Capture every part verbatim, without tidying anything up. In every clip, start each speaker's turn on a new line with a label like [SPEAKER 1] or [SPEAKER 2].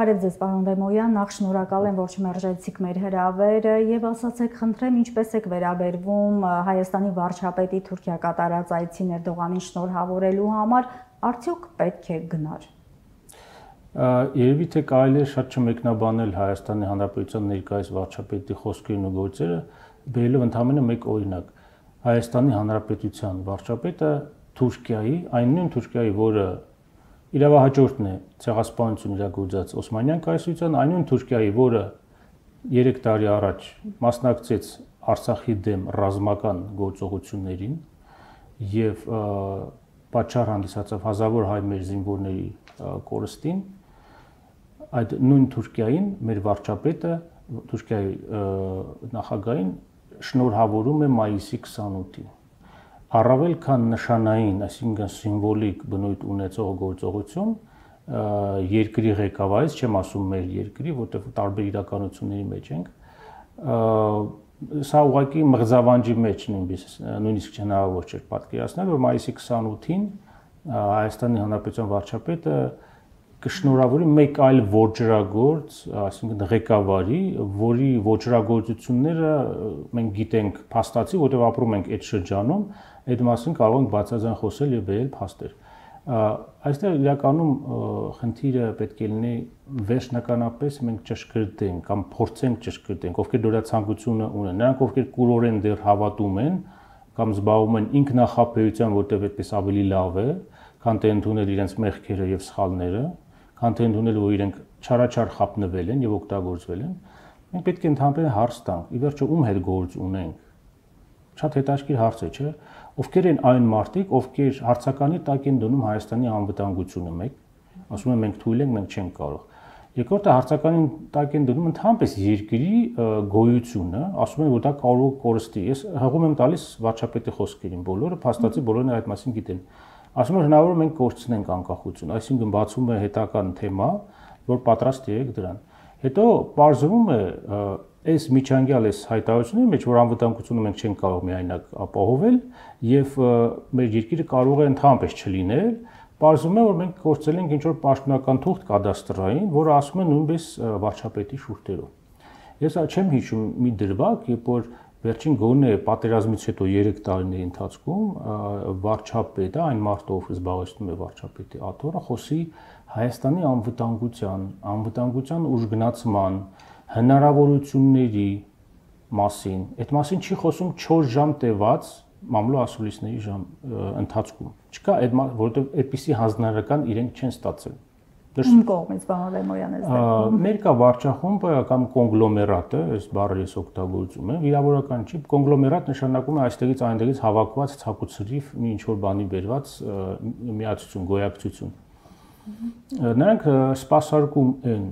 [SPEAKER 1] Բարև ձեզ, պարոն Դեմոյան, նախ շնորհակալ եմ, որ չմերժեցիք մեր հրավերը եւ ասացեք, խնդրեմ, ինչպես եք վերաբերվում Հայաստանի վարչապետի Թուրքիա կատարած այցին Էրդողանին շնորհավորելու համար, արդյոք պետք է գնար։
[SPEAKER 2] Երևի թե կարելի է շատ չմեկնաբանել Հայաստանի Հանրապետության ներկայիս վարչապետի խոսքերն ու գործերը, բերելով ընդամենը մեկ օրինակ։ Հայաստանի Հանրապետության վարչապետը Թուրքիայի, այն նույն Թուրքիայի, որը իրավահաջորդն է ցեղասպանություն իրագործած Օսմանյան կայսրության, այն նույն Թուրքիայի, որը երեք տարի առաջ մասնակցեց Արցախի դեմ ռազմական գործողություններին եւ պատճառ հանդիսացավ հազարավոր հայ մեր զինվորների կորստին, այդ նույն Թուրքիային մեր վարչապետը Թուրքիայի նախագահին շնորհավորում է մայիսի քսանութին։ Առավել քան նշանային, այսինքն սիմվոլիկ բնույթ ունեցող գործողություն երկրի ղեկավարից, չեմ ասում մեր երկրի, որտեղ տարբեր իրականությունների մեջ ենք, սա ուղղակի մղձավանջի մեջ նույնիսկ հնարավոր չէր պատկերացնել, որ մայիսի քսանութին Հայաստանի Հանրապետության վարչապետը կշնորհավորի մեկ այլ ոճրագործ, այսինքն ղեկավարի, որի ոճրագործությունները մենք գիտենք փաստացի, որտեղ ապրում ենք այդ շրջանում, այդ մասին կարող ենք բացարձակ խոսել եւ բերել փաստեր։ Այստեղ իրականում խնդիրը պետք է լինի վերջնականապես մենք ճշգրտենք կամ փորձենք ճշգրտենք, ովքեր դրա ցանկությունը ունեն, նրանք ովքեր կուրորեն դեռ հավատում են կամ զբաղվում են ինքնախաբեությամբ, որտեղ այդպես ավելի լավ է, քան թե ընդունել իրենց մեղքերը եւ սխալները, քան թե ընդունել, որ իրենք չարաչար խապնվել են եւ օգտագործվել են, մենք պետք է ընդհանրապես հարց տանք, ի վերջո ում հետ գործ ունենք։ Շատ հետաքրքիր հարց է, չէ՞։ Ովքեր են այն մարդիկ, ովքեր հարցականի տակ են դնում Հայաստանի անվտանգությունը, մեկ, ասում են մենք թույլ ենք, մենք չենք կարող։ Երկրորդը հարցականի տակ են դնում ընդհանրապես երկրի գոյությունը, ասում են, որ դա կարող է կորստի։ Ես հղում եմ տալիս վարչապետի խոսքերին, բոլորը փաստացի բոլորն այդ մասին գիտեն։ Ասում են հնարավոր է մենք կորցնենք անկախություն, այսինքն բացում է հետական թեմա, որ պատրաստ եղեք դրան։ Հետո պարզվում է այս միջանկյալ այս հայտարարությունների մեջ, որ անվտանգությունը մենք չենք կարող միայնակ ապահովել եւ մեր երկիրը կարող է ընդհանրապես չլինել, պարզվում է, որ մենք կորցրել ենք ինչ-որ պաշտոնական թուղթ կադաստրային, որը ասում է նույնպես վարչապետի շուրթերով։ Ես չեմ հիշում մի դրվագ, երբ որ վերջին գոնե պատերազմից հետո երեք տարիների ընթացքում վարչապետը, այն մարդը, ով զբաղեցնում է վարչապետի աթոռը, խոսի Հայաստանի անվտանգության, անվտանգության ուժգնացման, հնարավորությունների մասին, այդ մասին չի խոսում չորս ժամ տևած մամլո ասուլիսների ժամ ընթացքում։ Չկա այդ, որովհետև այդպիսի հանձնարարական իրենք չեն ստացել։
[SPEAKER 1] Ում կողմից, պարոն Դեմոյան, այս դեպքում։
[SPEAKER 2] Ներկա վարչախումբը կամ կոնգլոմերատը, այս բառը ես օգտագործում եմ, վիրավորական չի, կոնգլոմերատ նշանակում է այստեղից այնտեղից հավաքված ցակուցրիվ մի ինչ-որ բանի բերված միացություն, գոյակցություն։ Նրանք սպասարկում են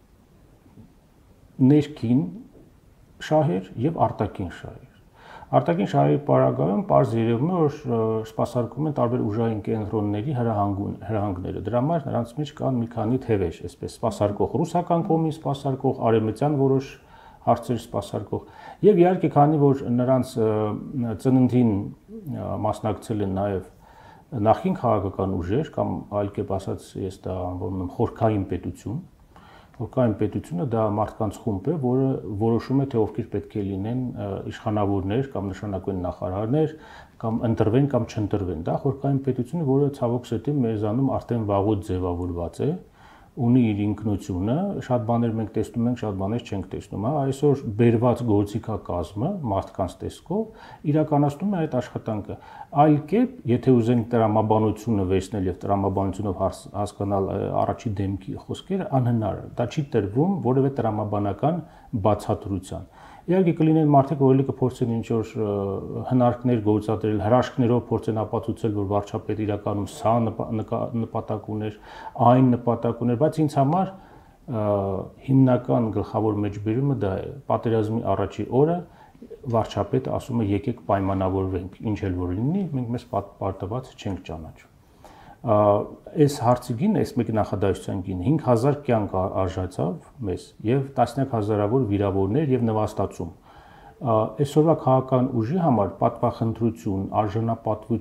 [SPEAKER 2] ներքին շահեր եւ արտաքին շահեր։ Արտաքին շահերի պարագայում պարզ երևում է, որ սպասարկում են տարբեր ուժային կենտրոնների հրահանգները։ Դրա համար նրանց մեջ կան մի քանի թևեր, այսպես սպասարկող ռուսական կողմից սպասարկող, արևմտյան որոշ հարցեր սպասարկող եւ իհարկե քանի որ նրանց ծննդին մասնակցել են նաեւ նախին քաղաքական ուժեր կամ այլ կերպ ասած ես դա անվանում եմ խորքային պետություն։ Խորքային պետությունը դա մարդկանց խումբ է, որը որոշում է թե ովքեր պետք է լինեն իշխանավորներ կամ նշանակվեն նախարարներ կամ ընտրվեն կամ չընտրվեն։ Դա խորքային պետությունը, որը ցավոք սրտի մեզանում արդեն վաղուց ձևավորված է, ունի իր ինքնությունը, շատ բաներ մենք տեսնում ենք, շատ բաներ չենք տեսնում, հա, այսօր բերված գործիքակազմը մարդկանց տեսքով իրականացնում է այդ աշխատանքը։ Այլ կերպ, եթե ուզենք տրամաբանությունը վերցնել եւ տրամաբանությունով հասկանալ առաջի դեմքի խոսքերը, անհնար է։ Դա չի տրվում որևէ տրամաբանական բացատրության։ Իհարկե կլինեն մարդիկ, որ էլի կփորձեն ինչ-որ հնարքներ գործադրել, հրաշքներով փորձեն ապացուցել, որ վարչապետը իրականում սա նպատակ ուներ, այն նպատակ ուներ, բայց ինձ համար հիմնական գլխավոր մեջբերումը դա է։ Պատերազմի առաջի օրը վարչապետը ասում է եկեք պայմանավորվենք, ինչ էլ որ լինի, մենք մեզ պարտված չենք ճանաչում։ Այս հարցի գինը, այս մեկ նախադասության գինը հինգ հազար կյանք արժացավ մեզ եւ տասնյակ հազարավոր վիրավորներ եւ նվաստացում։ Այսօրվա քաղաքական ուժի համար պատվախնդրություն,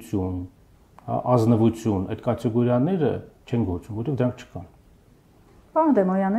[SPEAKER 2] արժանապատվություն, ազնվություն, այդ կատեգորիաները չեն գործում, որովհետեւ դրանք չկան։
[SPEAKER 1] Պարոն Դեմոյան,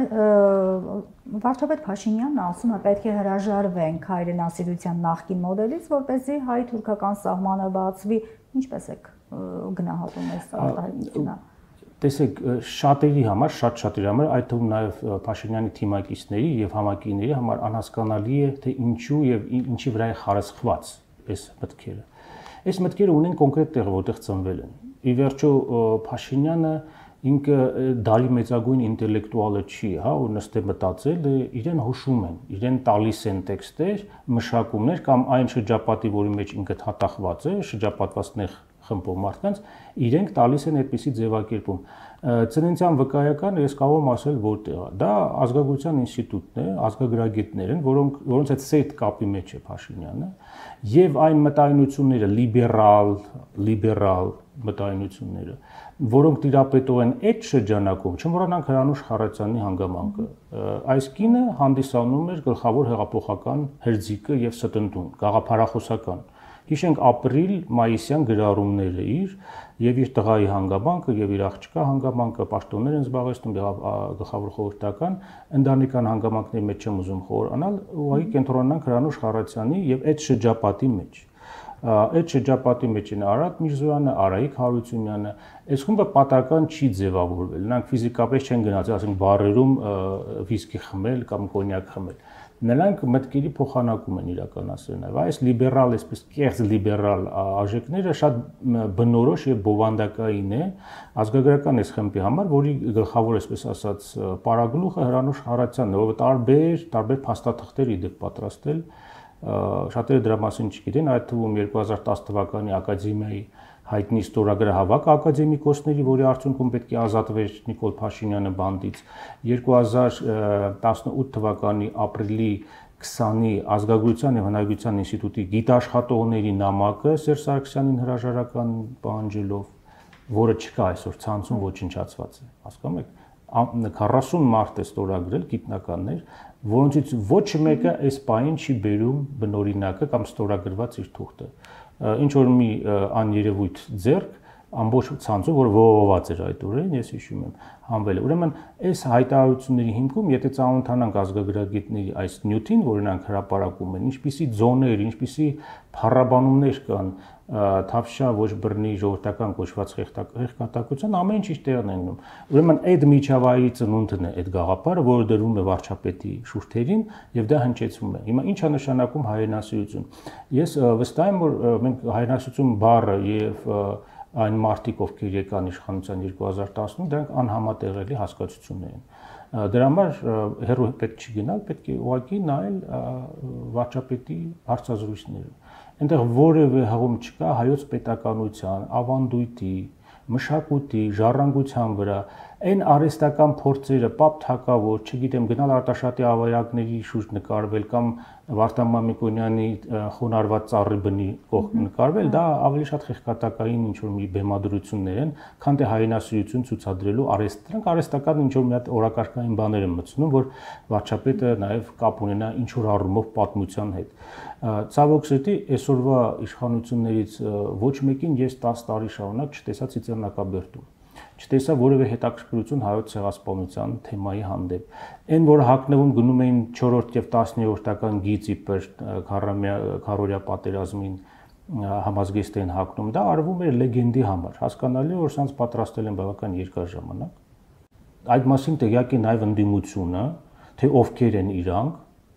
[SPEAKER 1] վարչապետ Փաշինյանն ասում է պետք է հրաժարվենք հայրենասիրության նախկին մոդելից, որպեսզի հայ-թուրքական սահմանը բացվի, ինչպես եք գնահատում այս արտահայտությունը։
[SPEAKER 2] Տեսեք, շատերի համար, շատ շատերի համար, այդ թվում նաև Փաշինյանի թիմակիցների եւ համակիների համար անհասկանալի է, թե ինչու եւ ինչի վրա է խարսխված այս մտքերը։ Այս մտքերը ունեն կոնկրետ տեղ, որտեղ ծնվել են։ Ի վերջո Փաշինյանը ինքը դարի մեծագույն ինտելեկտուալը չի, հա, ու նստե մտածել, իրեն հուշում են, իրեն տալիս են տեքստեր, մշակումներ կամ այն շրջապատի, որի մեջ ինքը հատախված է, շրջապատված նեղ խմբով մարդկանց, իրենք տալիս են այդպիսի ձևակերպում։ Ծննդյան վկայականը ես կարող եմ ասել որտեղ է։ Դա ազգագրության ինստիտուտն է, ազգագրագետներ են, որոնք որոնց հետ սետ կապի մեջ է Փաշինյանը, եւ այն մտայնությունները լիբերալ, լիբերալ մտայնությունները, որոնք տիրապետող են այդ շրջանակում, չմոռանանք Հրանուշ Խառատյանի հանգամանքը։ Այս կինը հանդիսանում էր գլխավոր հեղափոխական հերձիկը եւ ստնտուն, գաղափարախոսական։ Հիշենք ապրիլ-մայիսյան գրառումները իր եւ իր տղայի հանգամանքը եւ իր աղջկա հանգամանքը պաշտոններ են զբաղեցնում գլխավոր խորհրդական ընտանեկան հանգամանքների մեջ չեմ ուզում խորանալ, ուղղակի կենտրոնանանք Հրանուշ Խառատյանի եւ այդ շրջապատի մեջ։ Այդ շրջապատի մեջ են Արադ Միրզոյանը, Արայիկ Հարությունյանը, այս խումբը պատական չի ձևավորվել։ Նրանք ֆիզիկապես չեն գնացել, ասենք բարերում վիսկի խմել կամ կոնյակ խմել։ Նրանք մտքերի փոխանակում են իրականացրել նաև այս լիբերալ, այսպես կեղծ լիբերալ արժեքները շատ բնորոշ եւ բովանդակային է ազգագրական այս խմբի համար, որի գլխավոր, այսպես ասած, պարագլուխը Հրանուշ Խառատյանն է, ով տարբեր տարբեր փաստաթղթեր իդեպ պատրաստել, շատերը դրա մասին չգիտեն, այդ թվում երկու հազար տասը թվականի ակադեմիայի հայտնի ստորագրահավաք ակադեմիկոսների, որի արդյունքում պետք է ազատվեր Նիկոլ Փաշինյանը բանտից, երկու հազար տասնութ թվականի ապրիլի քսանի ազգագրության եւ հնագիտության ինստիտուտի գիտաշխատողների նամակը Սերժ Սարգսյանին հրաժարական պահանջելով, որը չկա այսօր ցանցում ոչնչացված է, հասկանում եք, քառասուն մարդ է ստորագրել գիտնականներ, որոնցից ոչ մեկը այս պահին չի բերում բնօրինակը կամ ստորագրված իր թուղթը։ Ինչ որ մի աներևույթ ձեռք ամբողջ ցանցում, որ ողողված էր այդ օրերին, ես հիշում եմ, հանվել է։ Ուրեմն այս հայտարարությունների հիմքում, եթե ծանոթանանք ազգագրագետների այս նյութին, որ նրանք հրապարակում են, ինչպիսի ձոներ, ինչպիսի փառաբանումներ կան Թավշյա ոչ բռնի ժողովրդական կոչված խեղկատակության, ամեն ինչ իր տեղն է ունենում։ Ուրեմն այդ միջավայրի ծնունդն է այդ գաղափարը, որը դրվում է վարչապետի շուրթերին եւ դա հնչեցվում է։ Հիմա ի՞նչ է նշանակում հայրենասիրություն։ Ես վստահ եմ, որ մենք հայրենասիրություն բառը եւ այն մարդիկ, ովքեր եկան իշխանության երկու հազար տասնութ, դրանք անհամատեղելի հասկացություններ են։ Դրա համար հերո պետք չի գնալ, պետք է ուղղակի նայել վարչապետի հարցազրույցները։ Այնտեղ որևէ հղում չկա հայոց պետականության, ավանդույթի, մշակույթի, ժառանգության վրա, այն արհեստական փորձերը, պապ թակավոր, չգիտեմ, գնալ Արտաշատի ավայրակների շուրջ նկարվել կամ Վարդան Մամիկոնյանի խոնարհված ծառի բնի կողք նկարվել, դա ավելի շատ խեղկատակային ինչ որ մի բեմադրություններ են, քան թե հայրենասիրություն ցուցադրելու արհեստ։ Դրանք արհեստական ինչ որ մի հատ օրակարգային բաներ են մտցնում, որ վարչապետը նաև կապ ունենա ինչ որ առումով պատմության հետ։ Ցավոք սրտի, այսօրվա իշխանություններից ոչ մեկին ես տասը տարի շարունակ չտեսա Ծիծեռնակաբերդում, չտեսա որևէ հետաքրքրություն հայոց ցեղասպանության թեմայի հանդեպ։ Այն, որ հակնվում գնում էին չորրորդ եւ տասներորդական գիծ իբր քառորյա պատերազմին համազգեստ էին հակնում, դա արվում էր լեգենդի համար, հասկանալի որ սրանց պատրաստել են բավական երկար ժամանակ։ Այդ մասին տեղյակ է նաև ընդդիմությունը, թե ովքեր են իրանք,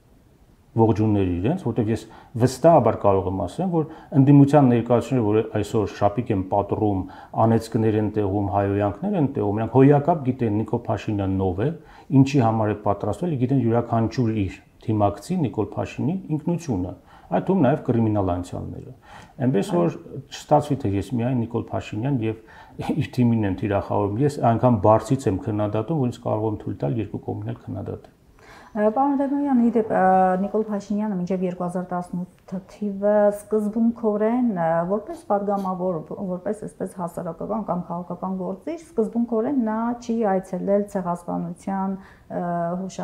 [SPEAKER 2] ողջուններ իրենց, որտեղ ես վստահաբար կարող եմ ասեմ, որ ընդդիմության ներկայացուցիչները, որ այսօր շապիկ են պատռում, անեծքներ են տեղում, հայոյանքներ են տեղում, նրանք հոյակապ գիտեն Նիկոլ Փաշինյանն ով է, ինչի համար է պատրաստվել, գիտեն յուրաքանչյուր իր թիմակցի Նիկոլ Փաշինի ինքնությունը, այդ թվում նաև կրիմինալ անցյալները։ Այնպես որ չստացվի թե ես միայն Նիկոլ Փաշինյան եւ իր թիմին եմ թիրախավորում, ես այնքան բարձից եմ քննադատում, որ ինձ կարող եմ թույլ տալ երկու կողմն էլ քննադատել։
[SPEAKER 1] Պարոն Դեմոյան, իդեպ Նիկոլ Փաշինյանը մինչև երկու հազար տասնութ թիվը սկզբունքորեն որպես падգամավոր, որպես այսպես հասարակական կամ քաղաքական գործիչ, սկզբունքորեն նա չի այցելել ցեղասպանության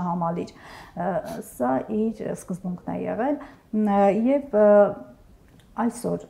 [SPEAKER 1] հուշահամալիր։ Սա իր սկզբունքն է եղել եւ Այսօր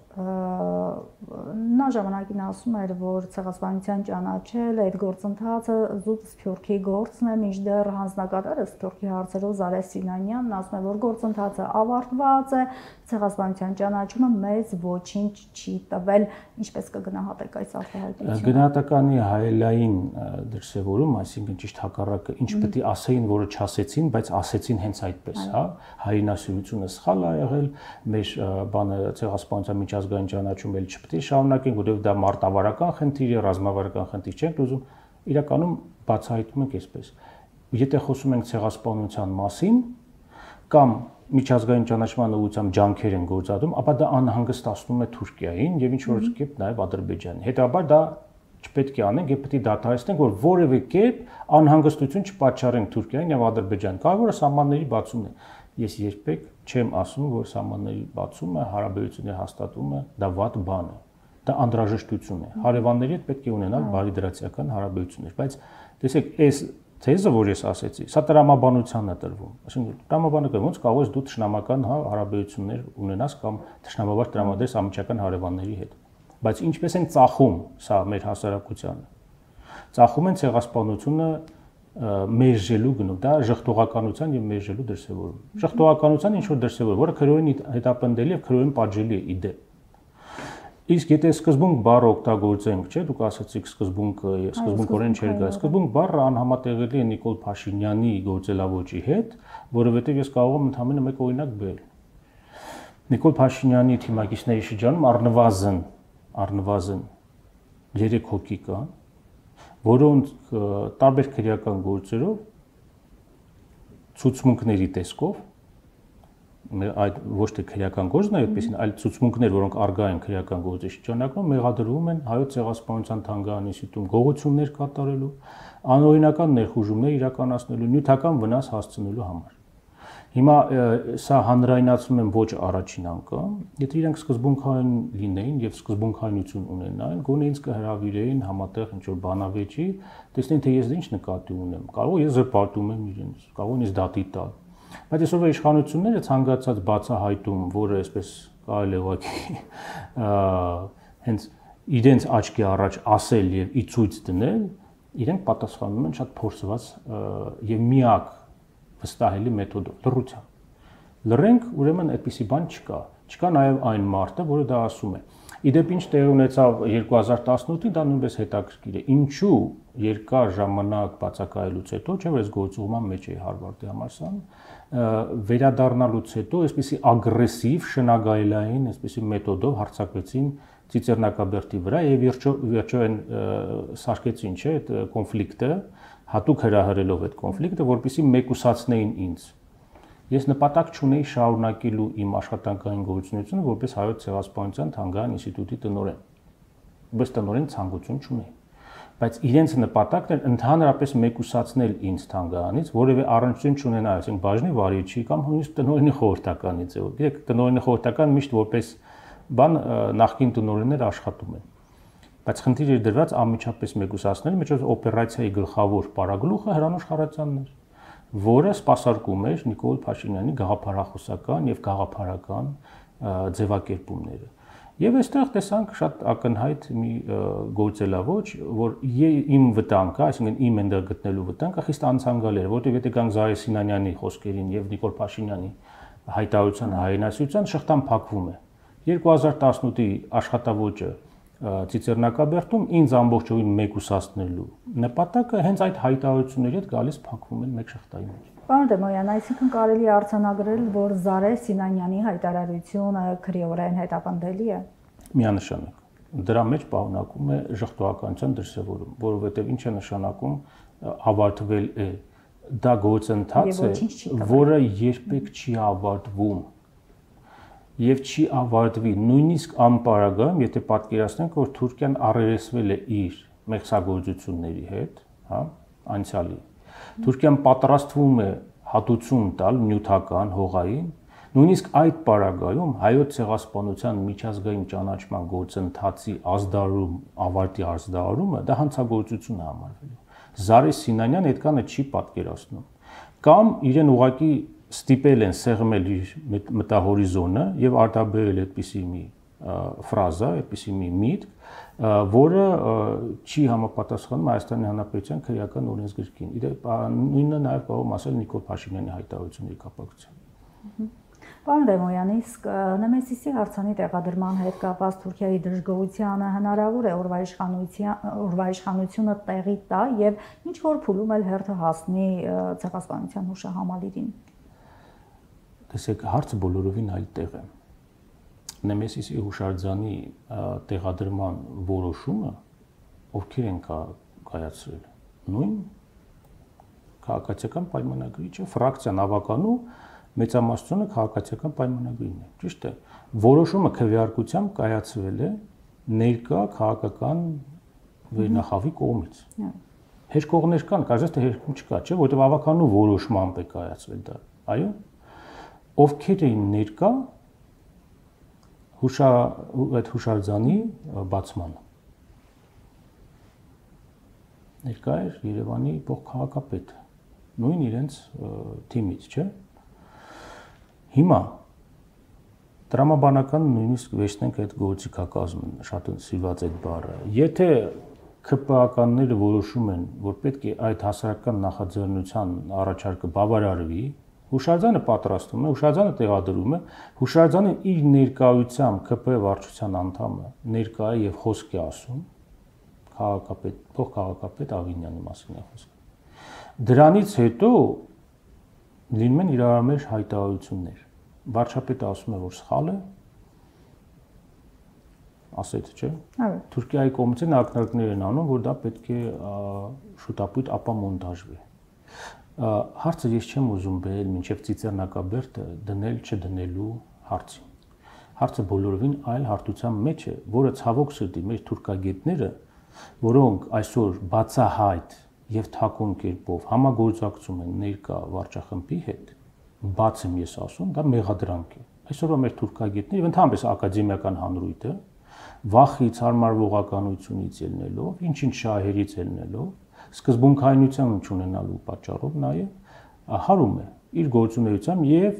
[SPEAKER 1] նա ժամանակին ասում էր, որ ցեղասպանության ճանաչել այդ գործընթացը զուտ Սփյուռքի գործն է, մինչդեռ հանձնակատարը Սփյուռքի հարցերով Զարե Սինանյանն ասում է, որ գործընթացը ավարտված է, ցեղասպանության ճանաչումը մեզ ոչինչ չի տվել, ինչպես կգնահատեք այս արտահայտությունը։
[SPEAKER 2] Գնահատականի հայելային դրսևորում, այսինքն ճիշտ հակառակը, ինչ պետք է ասեին, որը չասեցին, բայց ասեցին հենց այդպես, հա, հայրենասիրությունը սխալ է եղել, մեր բանը ցեղասպանության միջազգային ճանաչում էլ չպետք է շարունակենք, որովհետև դա մարտավարական խնդիր է, ռազմավարական խնդիր չենք ուզում, իրականում բացահայտում ենք այսպես։ Եթե խոսում ենք ցեղասպանության մասին կամ միջազգային ճանաչման ուղղությամբ ջանքեր են գործադրում, ապա դա անհանգստացնում է Թուրքիային եւ ինչ որ կերպ նաեւ Ադրբեջանին։ Հետաբար դա չպետք է անենք եւ պետք է դադարեցնենք, որ որևէ կերպ անհանգստություն չպատճառենք Թուրքիային եւ Ադրբեջանին։ Կարևորը սահմանների բացումն է։ Ես երբեք չեմ ասում, որ սահմանների բացումը, հարաբերությունների հաստատումը դա վատ բան է։ Դա անհրաժեշտություն է։ Հարևանների հետ պետք է ունենալ բարիդրացիական հարաբերություններ, բայց տեսեք, այս թեզը, որ ես ասեցի, սա տրամաբանությանն է տրվում։ Այսինքն տրամաբանը կը ոնց կարող ես դու ճշնամական հարաբերություններ ունենաս կամ ճշնամաբար տրամադրես ամիջական հարևանների հետ։ Բայց ինչպես են ծախում սա մեր հասարակությանը։ Ծախում են ցեղասպանությունը մերժելու գնով, դա ժխտողականության եւ մերժելու դրսեւորում։ Ժխտողականության ինչ որ դրսեւորում, որը քրոյին հետապնդելի եւ քրոյին պատժելի է իդե։ Իսկ եթե սկզբունք բառը օգտագործենք, չէ՞, դուք ասացիք սկզբունքը, սկզբունքորեն չէր գա։ Սկզբունք բառը անհամատեղելի է Նիկոլ Փաշինյանի գործելավոճի հետ, որովհետեւ ես կարող եմ ընդհանրապես մեկ օրինակ բերել։ Նիկոլ Փաշինյանի թիմակիցների շրջանում առնվազն առնվազն երեք հոգի կան, որոնք տարբեր քրեական գործերով ցուցմունքների տեսքով այդ ոչ թե քրեական գործն է, այդպեսին, այլ ցուցմունքներ, որոնք արգա են քրեական գործի շրջանակում, մեղադրվում են հայոց ցեղասպանության թանգարան ինստիտուտում գողություններ կատարելու, անօրինական ներխուժումներ իրականացնելու, նյութական վնաս հասցնելու համար։ Հիմա սա հանրայնացնում են ոչ առաջին անգամ, եթե իրենք սկզբունքային լինեին եւ սկզբունքայնություն ունենային, գոնե ինձ կհրավիրեին համատեղ ինչ որ բանավեճի, տեսնեն թե ես ինչ նկատի ունեմ։ Կարող ես զրպարտում եմ իրենց, կարող ես դատի տալ։ Բայց այսօրվա իշխանությունները ցանկացած բացահայտում, որը այսպես կարելի է ուղղակի հենց իրենց աչքի առաջ ասել եւ ի ցույց դնել, իրենք պատասխանում են շատ փորձված եւ միակ վստահելի մեթոդով՝ լռությամբ։ Լռենք, ուրեմն այդպիսի բան չկա։ Չկա նաեւ այն մարդը, որը դա ասում է։ Իդեպ ինչ տեղի ունեցավ երկու հազար տասնութին, դա նույնպես հետաքրքիր է։ Ինչու երկար ժամանակ բացակայելուց հետո, չէ՞ որ այս գործուղման մեջ է Հարվարդի համալսարան, վերադառնալուց հետո այսպիսի ագրեսիվ, շնագայլային, այսպիսի մեթոդով հարձակվեցին Ծիծեռնակաբերդի վրա եւ վերջո վերջո են սարքեցին, չէ՞, այդ կոնֆլիկտը, հատուկ հրահրելով այդ կոնֆլիկտը, որպեսզի մեկուսացնեին ինձ։ Ես նպատակ չունեի շարունակելու իմ աշխատանքային գործունեությունը որպես հայոց ցեղասպանության թանգարան ինստիտուտի տնօրեն։ Բայց տնօրեն ցանկություն չունեի։ Բայց իրենց նպատակն էր ընդհանրապես մեկուսացնել ինձ թանգարանից, որևէ առնչություն չունենա, այսինքն բաժնի վարիչի կամ նույնիսկ տնօրենի խորհրդականից։ Գիտեք, տնօրենի խորհրդական միշտ որպես բան նախկին տնօրեններ աշխատում են։ Բայց խնդիրը դրված անմիջապես մեկուսացնել, միջոց օպերացիայի գլխավոր պարագլուխը Հրանուշ Խարատյանն էր, որը սպասարկում էր Նիկոլ Փաշինյանի գաղափարախոսական եւ գաղափարական ձևակերպումները։ Եվ այստեղ տեսանք շատ ակնհայտ մի գործելավոճ, որ իմ վտանգը, այսինքն իմ ընդդեմ գտնելու վտանգը խիստ անցանկալի էր, որտեղ եթե գանք Զարե Սինանյանի խոսքերին եւ Նիկոլ Փաշինյանի հայտարարության հայրենասիրության շղթան փակվում է։ երկու հազար տասնութի աշխատավոճը Ծիծեռնակաբերդում ինձ ամբողջովին մեկուսացնելու նպատակը հենց այդ հայտարարությունների հետ գալիս փակվում են մեկ շղթայի մեջ։
[SPEAKER 1] Պարոն Դեմոյան, այսինքն կարելի է արձանագրել, որ Զարե Սինանյանի հայտարարությունը քրեորեն հետապնդելի է։
[SPEAKER 2] Միանշանակ։ Դրա մեջ պահոնակում է ժխտողականության դրսևորում, որովհետև ինչ է նշանակում ավարտվել է։ Դա գործընթաց է, որը երբեք չի ավարտվում։ Եվ չի ավարտվի նույնիսկ անպարագայում, եթե պատկերացնենք, որ Թուրքիան առերեսվել է իր մեղսագործությունների հետ, հա, անցյալի։ Թուրքիան պատրաստվում է հատուցում տալ նյութական հողային, նույնիսկ այդ պարագայում հայոց ցեղասպանության միջազգային ճանաչման գործընթացի ազդարում, ավարտի ազդարումը դա հանցագործություն է համարվելու։ Զարե Սինանյան այդ կանը չի պատկերացնում։ Կամ իրեն ուղղակի ստիպել են սեղմել իր մտահորիզոնը եւ արտաբերել այդպիսի մի ֆրազա, այդպիսի մի միտք, որը չի համապատասխանում Հայաստանի Հանրապետության քրեական օրենսգրքին։ Իդեպ նույնը նաև կարող եմ ասել Նիկոլ Փաշինյանի հայտարարությունների կապակցությամբ։
[SPEAKER 1] Պարոն Ռեմոյանի, իսկ Նեմեսիսի արձանի տեղադրման հետ կապված Թուրքիայի դժգոհությանը հնարավոր է օրվա օրվա իշխանությունը տեղի տա եւ ինչ որ փուլում էլ հերթը հասնի ցեղասպանության հուշահամալիրին։
[SPEAKER 2] Տեսեք, հարցը բոլորովին այլ տեղ է։ Նեմեսիսի հուշարձանի տեղադրման որոշումը ովքեր են կայացրել։ Նույն քաղաքացիական պայմանագրիչը, ֆրակցիան ավականու մեծամասնությունը քաղաքացիական պայմանագրին է, ճիշտ է։ Որոշումը քվեարկությամբ կայացվել է ներկա քաղաքական վերնախավի կողմից։ Հերկողներ կան, կարծես թե հերքում չկա, չէ, որտեղ ավականու որոշմամբ է կայացվել դա։ Այո։ Ովքեր էին ներկա հուշա այդ հուշարձանի բացմանը։ Ներկա էր Երևանի փոխքաղաքապետը, նույն իրենց թիմից, չէ։ Հիմա տրամաբանական նույնիսկ վերցնենք այդ գործիքակազմը, շատ սիրված այդ բառը։ Եթե ՔՊԱ-ականները որոշում են, որ պետք է այդ հասարակական նախաձեռնության առաջարկը բավարարվի, հուշարձանը պատրաստում է, հուշարձանը տեղադրում է, հուշարձանը իր ներկայությամբ ՔՊ վարչության անդամը ներկա է եւ խոսք է ասում, քաղաքապետ, փոխքաղաքապետ Ավինյանի մասին է խոսքը։ Դրանից հետո լինում են իրարամերժ հայտարարություններ։ Վարչապետը ասում է, որ սխալ է, ասեց, չէ։ Թուրքիայի կողմից ակնարկներ են անում, որ դա պետք է շուտապույտ ապամոնտաժվի։ Հարցը ես չեմ ուզում բերել մինչև ծիծեռնակաբերդը դնել չդնելու հարցին։ Հարցը բոլորովին այլ հարթության մեջ է, որը ցավոք սրտի մեր թուրքագետները, որոնք այսօր բացահայտ եւ թաքուն կերպով համագործակցում են ներկա վարչախմբի հետ, բաց եմ ես ասում, դա մեղադրանք է։ Այսօրվա մեր թուրքագետները եւ ընդհանրապես ակադեմիական հանրույթը վախից, հարմարվողականությունից ելնելով, ինչ-ինչ շահերից ելնելով, սկզբունքայնության չունենալու պատճառով նաեւ հարում է իր գործունեությամբ եւ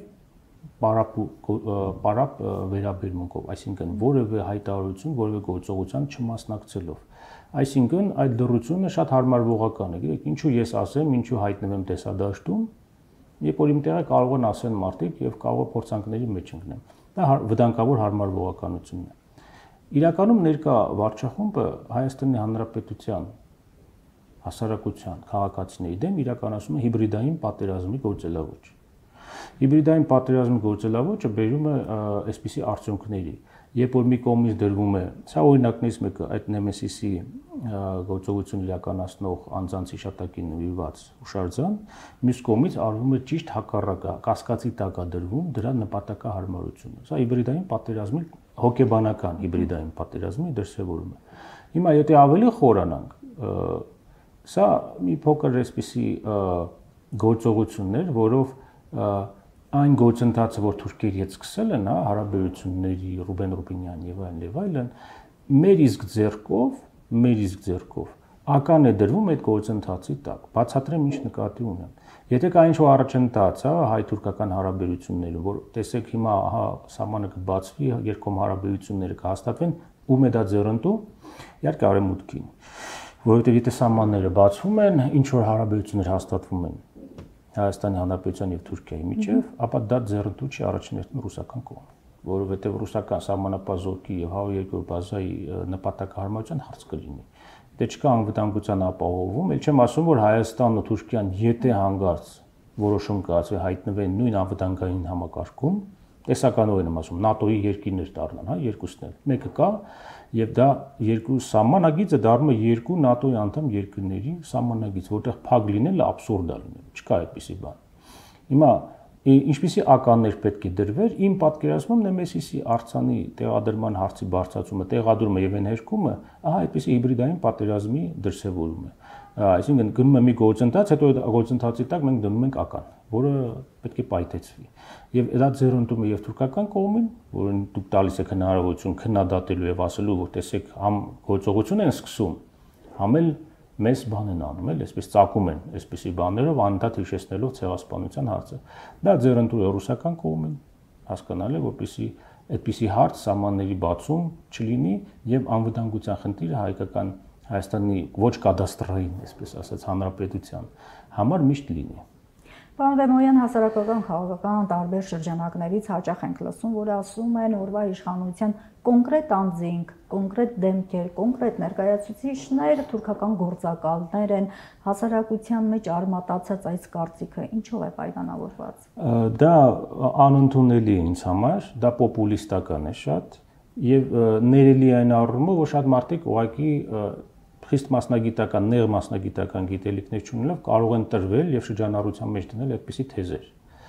[SPEAKER 2] պարապ վերաբերմունքով, այսինքն որևէ հայտարարություն, որևէ գործողության չմասնակցելով։ Այսինքն այդ լռությունը շատ հարմարվողական է, գիտեք, ինչու ես ասեմ, ինչու հայտնվեմ տեսադաշտում, երբ որ իմ տեղը կարող են ասեն մարդիկ եւ կարող է փորձանքների մեջ ընկնեմ։ Դա վտանգավոր հարմարվողականությունն է։ Իրականում ներկա վարչախումբը Հայաստանի Հանրապետության հասարակության քաղաքացիների դեմ իրականացում է հիբրիդային պատերազմի գործելավոճ։ Հիբրիդային պատերազմի գործելավոճը բերում է այսպիսի արդյունքների, երբ որ մի կողմից դրվում է, սա օրինակներից մեկը այդ Նեմեսիսի գործողություն իրականացնող անձանց հիշատակին նվիրված հուշարձան, մյուս կողմից արվում է ճիշտ հակառակը, կասկածի տակ է դրվում դրա նպատակահարմարությունը։ Սա հիբրիդային պատերազմի հոգեբանական հիբրիդային պատերազմի դրսևորում է։ Հիմա եթե ավելի խորանանք, սա մի փոքր այսպիսի գործողություններ, որով այն գործընթացը, որ թուրքերի հետ սկսել են, հա, հարաբերությունների Ռուբեն Ռուբինյան եւ այլն եւ այլն, մեր իսկ ձեռքով, մեր իսկ ձեռքով ական է դրվում այդ գործընթացի տակ։ Բացատրեմ ինչ նկատի ունեմ։ Եթե կա ինչ-որ առաջընթաց, հա, հայ-թուրքական հարաբերություններում, որ տեսեք հիմա, ահա, սահմանը կբացվի, երկկողմ հարաբերությունները կհաստատվեն, ում է դա ձեռնտու, իհարկե արևմուտքին, որովհետեւ եթե սահմանները բացվում են, ինչ որ հարաբերություններ հաստատվում են Հայաստանի Հանրապետության եւ Թուրքիայի միջեւ, ապա դա ձեռնտու չի առաջնորդում ռուսական կողմը, որովհետեւ ռուսական սահմանապահ զորքի եւ հարյուր երկու բազայի նպատակահարմարության հարց կլինի։ Դե չկա անվտանգության ապահովում, ել չեմ ասում, որ Հայաստանն ու Թուրքիան եթե հանգարց որոշում կայացվի հայտնվեն նույն անվտանգային համակարգում, տեսականորեն եմ ասում, ՆԱՏՕ-ի երկիրներ դառնան, հա, երկուսն էլ։ Մեկը կա եւ դա երկու սահմանագիծը դառնում է երկու ՆԱՏՕ-ի անդամ երկրների սահմանագիծ, որտեղ փակ լինելը աբսուրդ է լինել, չկա այդպիսի բան։ Հիմա ինչպիսի ականներ պետք է դրվեր, իմ պատկերացմամբ Նեմեսիսի արձանի տեղադրման հարցի բարձրացումը, տեղադրումը եւ այն հերկումը, ահա այդպիսի հիբրիդային պատերազմի դրսևորում է։ Այսինքն գնում է մի գործընթաց, հետո այդ գործընթացի տակ մենք դնում ենք ական, որը պետք է պայթեցվի։ Եվ դա ձեռնտում է եւ թուրքական կողմին, որին դուք տալիս եք հնարավորություն քննադատելու եւ ասելու, որ տեսեք, համ գործողություն են սկսում, համ էլ մեզ բան են անում, էլ այսպես ծակում են, այսպիսի բաներով անդադար հիշեցնելով ցեղասպանության հարցը։ Դա ձեռնտու է ռուսական կողմին, հասկանալի է, որպեսզի այդպիսի հարց սահմանների բացում չլինի եւ անվտանգության խնդիրը հայկական Հայաստանի ոչ կադաստրային, այսպես ասած, հանրապետության համար միշտ լինի։
[SPEAKER 1] Պարոն Դեմոյան, հասարակական քաղաքական տարբեր շրջանակներից հաճախ ենք լսում, որ ասում են օրվա իշխանության կոնկրետ անձինք, կոնկրետ դեմքեր, կոնկրետ ներկայացուցիչներ թուրքական գործակալներ են, հասարակության մեջ արմատացած այս կարծիքը ինչով է պայմանավորված։
[SPEAKER 2] Դա անընդունելի է ինձ համար, դա պոպուլիստական է շատ եւ ներելի է այն առումով, որ շատ մարդիկ ուղղակի խիստ մասնագիտական, նեղ մասնագիտական գիտելիքներ չունենալով կարող են տրվել եւ շրջանառության մեջ դնել այդպիսի թեզեր։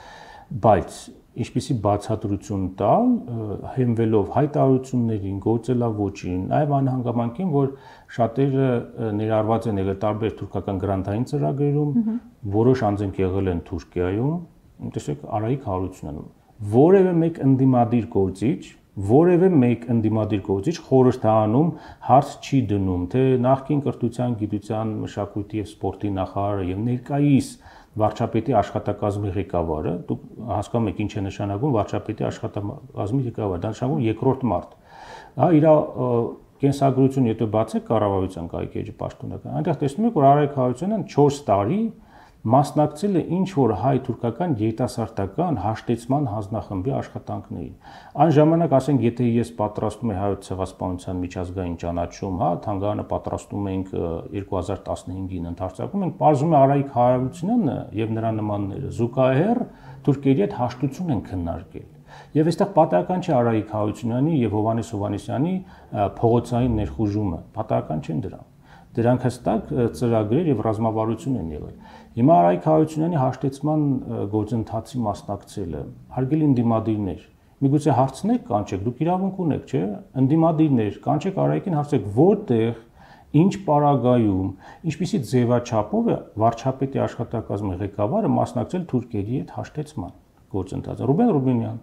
[SPEAKER 2] Բայց ինչպիսի բացատրություն տալ, հենվելով հայտարարություններին, գործելավոճին, այլ անհանգամանքին, որ շատերը ներառված են եղել տարբեր թուրքական գրանտային ծրագրերում, որոշ անձինք եղել են Թուրքիայում, տեսեք Արայիկ Հարությունյանը, որևէ մեկ ընդդիմադիր գործիչ որևէ մեկ ընդդիմադիր գործիչ խորհրդանում հարց չի դնում, թե նախկին կրթության, գիտության, մշակույթի եւ սպորտի նախարարը եւ ներկայիս վարչապետի աշխատակազմի ղեկավարը, դուք հասկանում եք ինչ է նշանակում վարչապետի աշխատակազմի ղեկավար, դա նշանակում երկրորդ մարդ։ Հա, իր կենսագրությունը եթե բացեք կառավարության կայքեջը պաշտոնական, այնտեղ տեսնում եք, որ Արայիկ Հարությունյանը չորս տարի մասնակցել է ինչ-որ հայ-թուրքական երիտասարդական հաշտեցման հանձնախմբի աշխատանքներին։ Այն ժամանակ, ասենք, եթե ես պատրաստում եմ հայոց ցեղասպանության միջազգային ճանաչում, հա, Թանգարանը պատրաստում ենք երկու հազար տասնհինգին ընթերցակում ենք, բարձում է Արայիկ Հարությունյանը եւ նրա նմանները զուգահեռ թուրքերի հետ հաշտություն են քննարկել։ Եվ այստեղ պատահական չէ Արայիկ Հարությունյանի եւ Հովհաննես Հովհաննեսյանի փողոցային ներխուժումը, պատահական չեն դրանք։ Դրանք հստակ ծրագրեր եւ ռազմավարություն են եղել։ Հիմա Արայիկ Հարությունյանի հաշտեցման գործընթացի մասնակցելը, հարգելի ընդդիմադիրներ, միգուցե հարցնեք, կանչեք, դուք իրավունք ունեք, չէ՞, ընդդիմադիրներ, կանչեք Արայիկին, հարցեք, որտեղ, ինչ պարագայում, ինչպիսի ձևաչափով է վարչապետի աշխատակազմի ղեկավարը մասնակցել թուրքերի հետ հաշտեցման գործընթացը։ Ռուբեն Ռուբենյան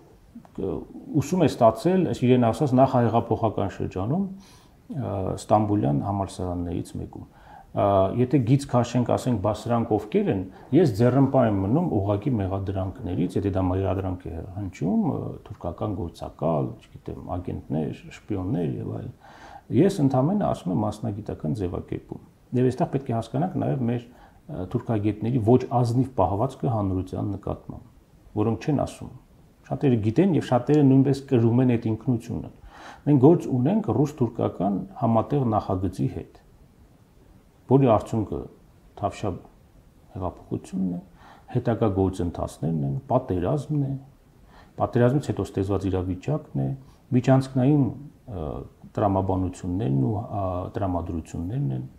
[SPEAKER 2] ուսում է ստացել, իրեն ասած, նախ հեղափոխական շրջանում Ստամբուլյան համալսարաններից մեկում։ Եթե գիծ քաշենք, ասենք, բա սրանք ովքեր են, ես ձեռնպահ եմ մնում ուղղակի մեղադրանքներից, եթե դա մեղադրանք է հնչում, թուրքական գործակալ, չգիտեմ, ագենտներ, շպիոններ եւ այլն։ Ես ընդհանրապես ասում եմ մասնագիտական ձևակերպում։ Եվ այստեղ պետք է հասկանանք նաեւ մեր թուրքագետների ոչ ազնիվ պահվածքը հանրության նկատմամբ, որոնք չեն ասում։ Շատերը գիտեն եւ շատերը նույնպես կրում են այդ ինքնությունը։ Մենք գործ ունենք ռուս-թուրքական համատեղ նախագծի հետ, որի արդյունքը Թավշյա հեղափոխությունն է, հետագա գործընթացներն են, պատերազմն է, պատերազմից հետո ստեղծված իրավիճակն է, միջանցքնային տրամաբանություններն ու տրամադրություններն են,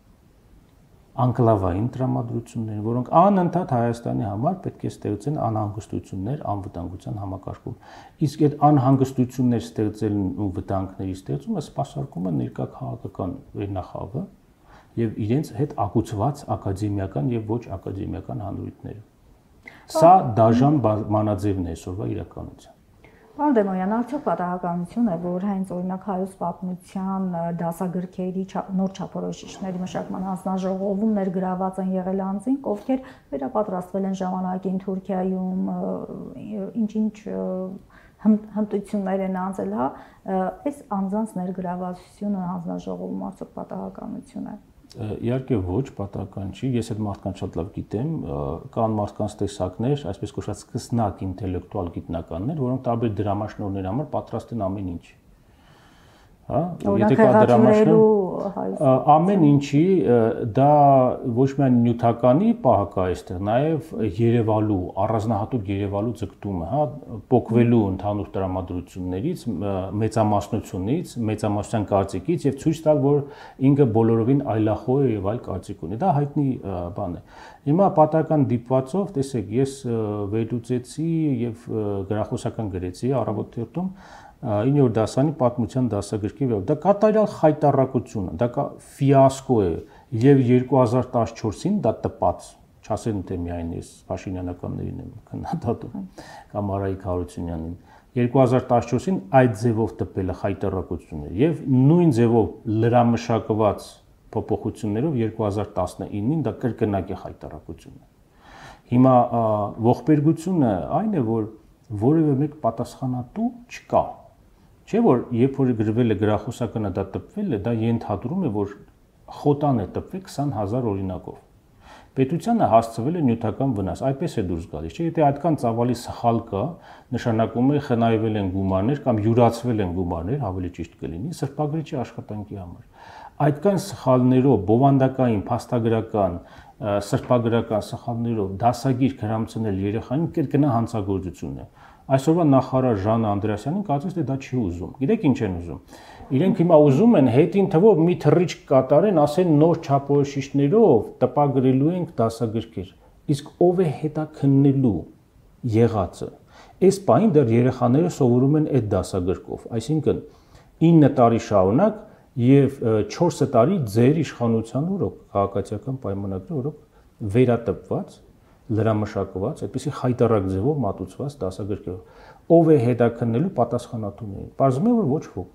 [SPEAKER 2] անկլավային տրամադրություններ, որոնք անընդհատ Հայաստանի համար պետք է ստեղծեն անհանգստություններ անվտանգության համակարգում։ Իսկ այդ անհանգստություններ ստեղծելն ու վտանգների ստեղծումը սպասարկում է ներկա քաղաքական վերնախավը եւ իրենց հետ ակուցված ակադեմիական եւ ոչ ակադեմիական հանրույթները։ Սա դաժան մանաձևն է այսօրվա իրականության։
[SPEAKER 1] Պարոն Դեմոյան, արդյոք պատահականություն է, որ հենց օրինակ հայոց պատմության դասագրքերի նոր չափորոշիչների մշակման հանձնաժողովում ներգրաված են եղել անձինք, ովքեր վերապատրաստվել են ժամանակին Թուրքիայում, ինչ-ինչ հմտություններ են անցել, հա, այս անձանց ներգրավվածությունը հանձնաժողովում արդյոք պատահականություն է։
[SPEAKER 2] Իհարկե ոչ, պատահական չի, ես այդ մարդկանց շատ լավ գիտեմ, կան մարդկանց տեսակներ, այսպես կոչված սկսնակ ինտելեկտուալ գիտնականներ, որոնք տարբեր դրամաշնորհների համար պատրաստ են ամեն ինչ։ Հա, եթե կա դրամաշնորհ, ամեն ինչի դա ոչ միայն նյութականի պահակա այստեղ, նաև երևալու, առանձնահատուկ երևալու ձգտումը, հա, փոխվելու ընդհանուր տրամադրություններից, մեծամասնությունից, մեծամասնության կարծիքից եւ ցույց տալ, որ ինքը բոլորովին այլախոհ է եւ այլ կարծիք ունի։ Դա հայտնի բան է։ Հիմա պատահական դիպվածով, տեսեք, ես վերլուծեցի եւ գրախոսական գրեցի Առավոտ-թերթում ինը դասանի պատմության դասագրքի վրա։ Դա կատարյալ խայտառակություն է, դա կա ֆիասկո է եւ երկու հազար տասնչորսին դա տպած, չասեմ թե միայն ես Փաշինյանականներին եմ քննադատում կամ Արայիկ Հարությունյանին։ երկու հազար տասնչորսին այդ ձևով տպել է խայտառակությունը եւ նույն ձևով լրամշակված փոփոխություններով երկու հազար տասնինին դա կրկնակի հայտարարություն է։ Հիմա ողբերգությունը այն է, որ որևէ մեկ պատասխանատու չկա։ Չէ՞ որ երբ որ գրվել է գրախոսականը դա տպվել է, դա ենթադրում է, որ խոտան է տպվել քսան հազար օրինակով։ Պետությանը հասցվել է նյութական վնաս, այդպես է դուրս գալիս, չէ՞, եթե այդքան ծավալի սխալ կա, նշանակում է խնայվել են գումարներ կամ յուրացվել են գումարներ, ավելի ճիշտ կլինի, սրբագրիչի աշխատանքի համար։ Այդքան սխալներով, բովանդակային, փաստագրական, սրբագրական սխալներով դասագիր հրամցնել երեխային կրկնա հանցագործություն է։ Այսօրվա նախարար Ժան Անդրեասյանին կարծես թե դա չի ուզում։ Գիտեք ինչ են ուզում։ Իրենք հիմա ուզում են հետին թվով մի թռիչք կատարեն, ասեն նոր չափորոշիչներով տպագրելու ենք դասագրքեր։ Իսկ ով է հետաքննելու եղածը։ Այս պահին դեռ երեխաները սովորում են այդ դասագրքով, այսինքն ինը տարի շարունակ եւ չորս տարի ձեր իշխանության օրոք, քաղաքացիական պայմանագրի օրոք վերատպված, լրամշակված, այդպիսի հայտարարակ ձևով մատուցված դասագրքերով։ Ով է հետաքննելու պատասխանատուներին։ Պարզվում է, որ ոչ ոք։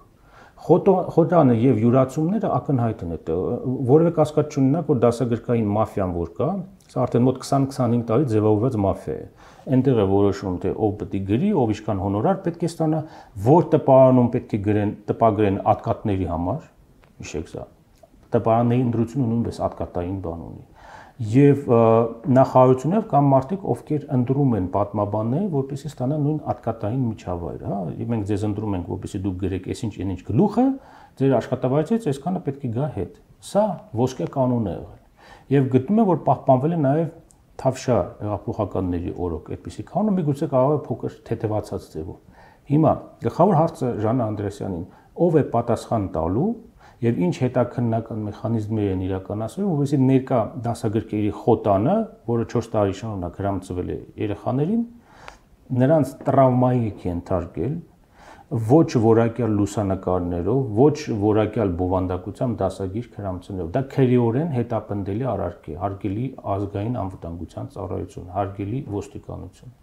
[SPEAKER 2] Խոտանը եւ յուրացումները ակնհայտ են այդ որևէ կասկած չունենաք, որ դասագրքային մաֆիան որ կա, սա արդեն մոտ քսան-քսանհինգ տարի ձևավորված մաֆիա է։ Այնտեղ է որոշում, թե ով պետք է գրի, ով ինչքան հոնորար պետք է ստանա, որ տպարանում պետք է գրեն, տպագրեն ատկատների համար, հիշեք սա։ Տպարանների ընտրությունը նույնպես ատկատային բան ունի։ Եվ նախարարությունով կամ մարդիկ, ովքեր ընտրում են պատմաբաններ, որպեսզի ստանան նույն ատկատային միջավայրը, հա, մենք ձեզ ընտրում ենք, որպեսզի դուք գրեք այսինչ այնինչ գլուխը, ձեր աշխատավարձից այսքանը պետք է գա հետ։ Սա ոսկե կանոն է եղել։ Եվ գտնում եմ, որ պահպանվել է նաև Թավշյա հեղափոխականների օրոք այդպիսի կանոն, միգուցե կարող է փոքր թեթևացած ձևով։ Հիմա գլխավոր հարցը Ժան Անդրեասյանին, ով է պատասխան տալու եւ ինչ հետաքննական մեխանիզմներ են իրականացվել, որովհետեւ ներկա դասագրքերի խոտանը, որը չորս տարի շարունակ հրամցվել է երեխաներին, նրանց տրավմայի են թարգել ոչ որակյալ լուսանկարներով, ոչ որակյալ բովանդակությամբ դասագիր հրամցնելով։ Դա քերիորեն հետապնդելի արարք է, հարգելի ազգային անվտանգության ծառայություն, հարգելի ոստիկանություն։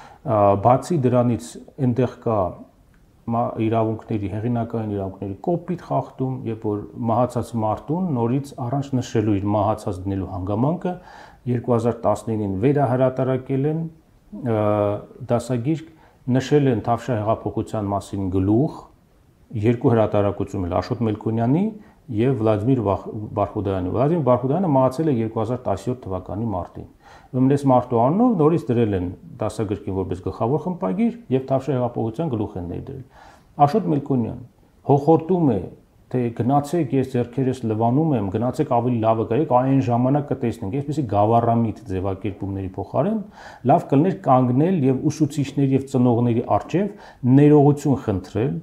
[SPEAKER 2] Բացի դրանից այնտեղ կա իրավունքների, հեղինակային իրավունքների կոպիտ խախտում, երբ որ մահացած մարդուն նորից առանց նշելու իր մահացած դնելու հանգամանքը երկու հազար տասնինին վերահրատարակել են դասագիր, նշել են Թավշյա հեղափոխության մասին գլուխ, երկու հրատարակություն էլ Աշոտ Մելքոնյանի եւ Վլադիմիր Բարխուդարյանի։ Վլադիմիր Բարխուդարյանը մահացել է երկու հազար տասնյոթ թվականի մարտին։ Ուրեմն այս մարտու անունով նորից դրել են դասագրքին որպես գլխավոր խմբագիր եւ Թավշյա հեղափոխության գլուխ են ներդրել։ Աշոտ Մելքոնյան հոխորտում է, թե գնացեք, ես ձեռքերս լվանում եմ, գնացեք ավելի լավը կարեք, այն ժամանակ կտեսնենք, այսպեսի գավառամիտ ձևակերպումների փոխարեն լավ կլներ կանգնել եւ ուսուցիչների եւ ծնողների առջեւ ներողություն խնդրել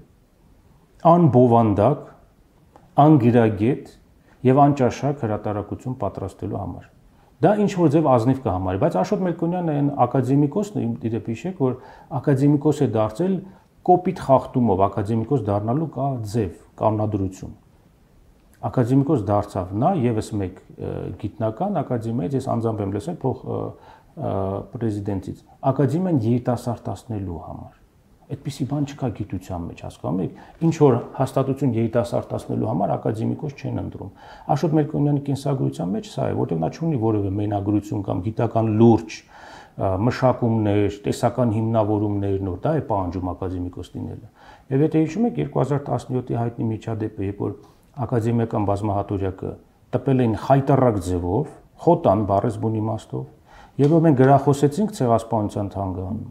[SPEAKER 2] անբովանդակ, անգիրագետ եւ անճաշակ հրատարակություն պատրաստելու համար։ Դա ինչ որ ձև ազնիվ կհամարի, բայց Աշոտ Մելքոնյանը այն ակադեմիկոսն է, դիտեք հիշեք, որ ակադեմիկոս է դարձել կոպիտ խախտումով, ակադեմիկոս դառնալու կա ձև, կանոնադրություն։ Ակադեմիկոս դարձավ նա եւս մեկ գիտնական ակադեմիայից, ես անձամբ եմ լսել փոխ պրեզիդենտից, ակադեմիան երիտասարդացնելու համար։ Այդպիսի բան չկա գիտության մեջ, հասկանում եք, ինչ որ հաստատություն երիտասարդացնելու համար ակադեմիկոս չեն ընտրում։ Աշոտ Մելքոնյանի կենսագրության մեջ սա է, որտեղ նա չունի որևէ մենագրություն կամ գիտական լուրջ մշակումներ, տեսական հիմնավորումներ նոր, դա է պահանջում ակադեմիկոս լինելը։ Եվ եթե հիշում եք երկու հազար տասնյոթի հայտնի միջադեպը, երբ որ ակադեմիական բազմահատորյակը տպել էին խայտարակ ձևով, խոտան բառես բուն իմաստով, եւ որ մենք գրախոսեցինք ցեղասպանության թանգարանում։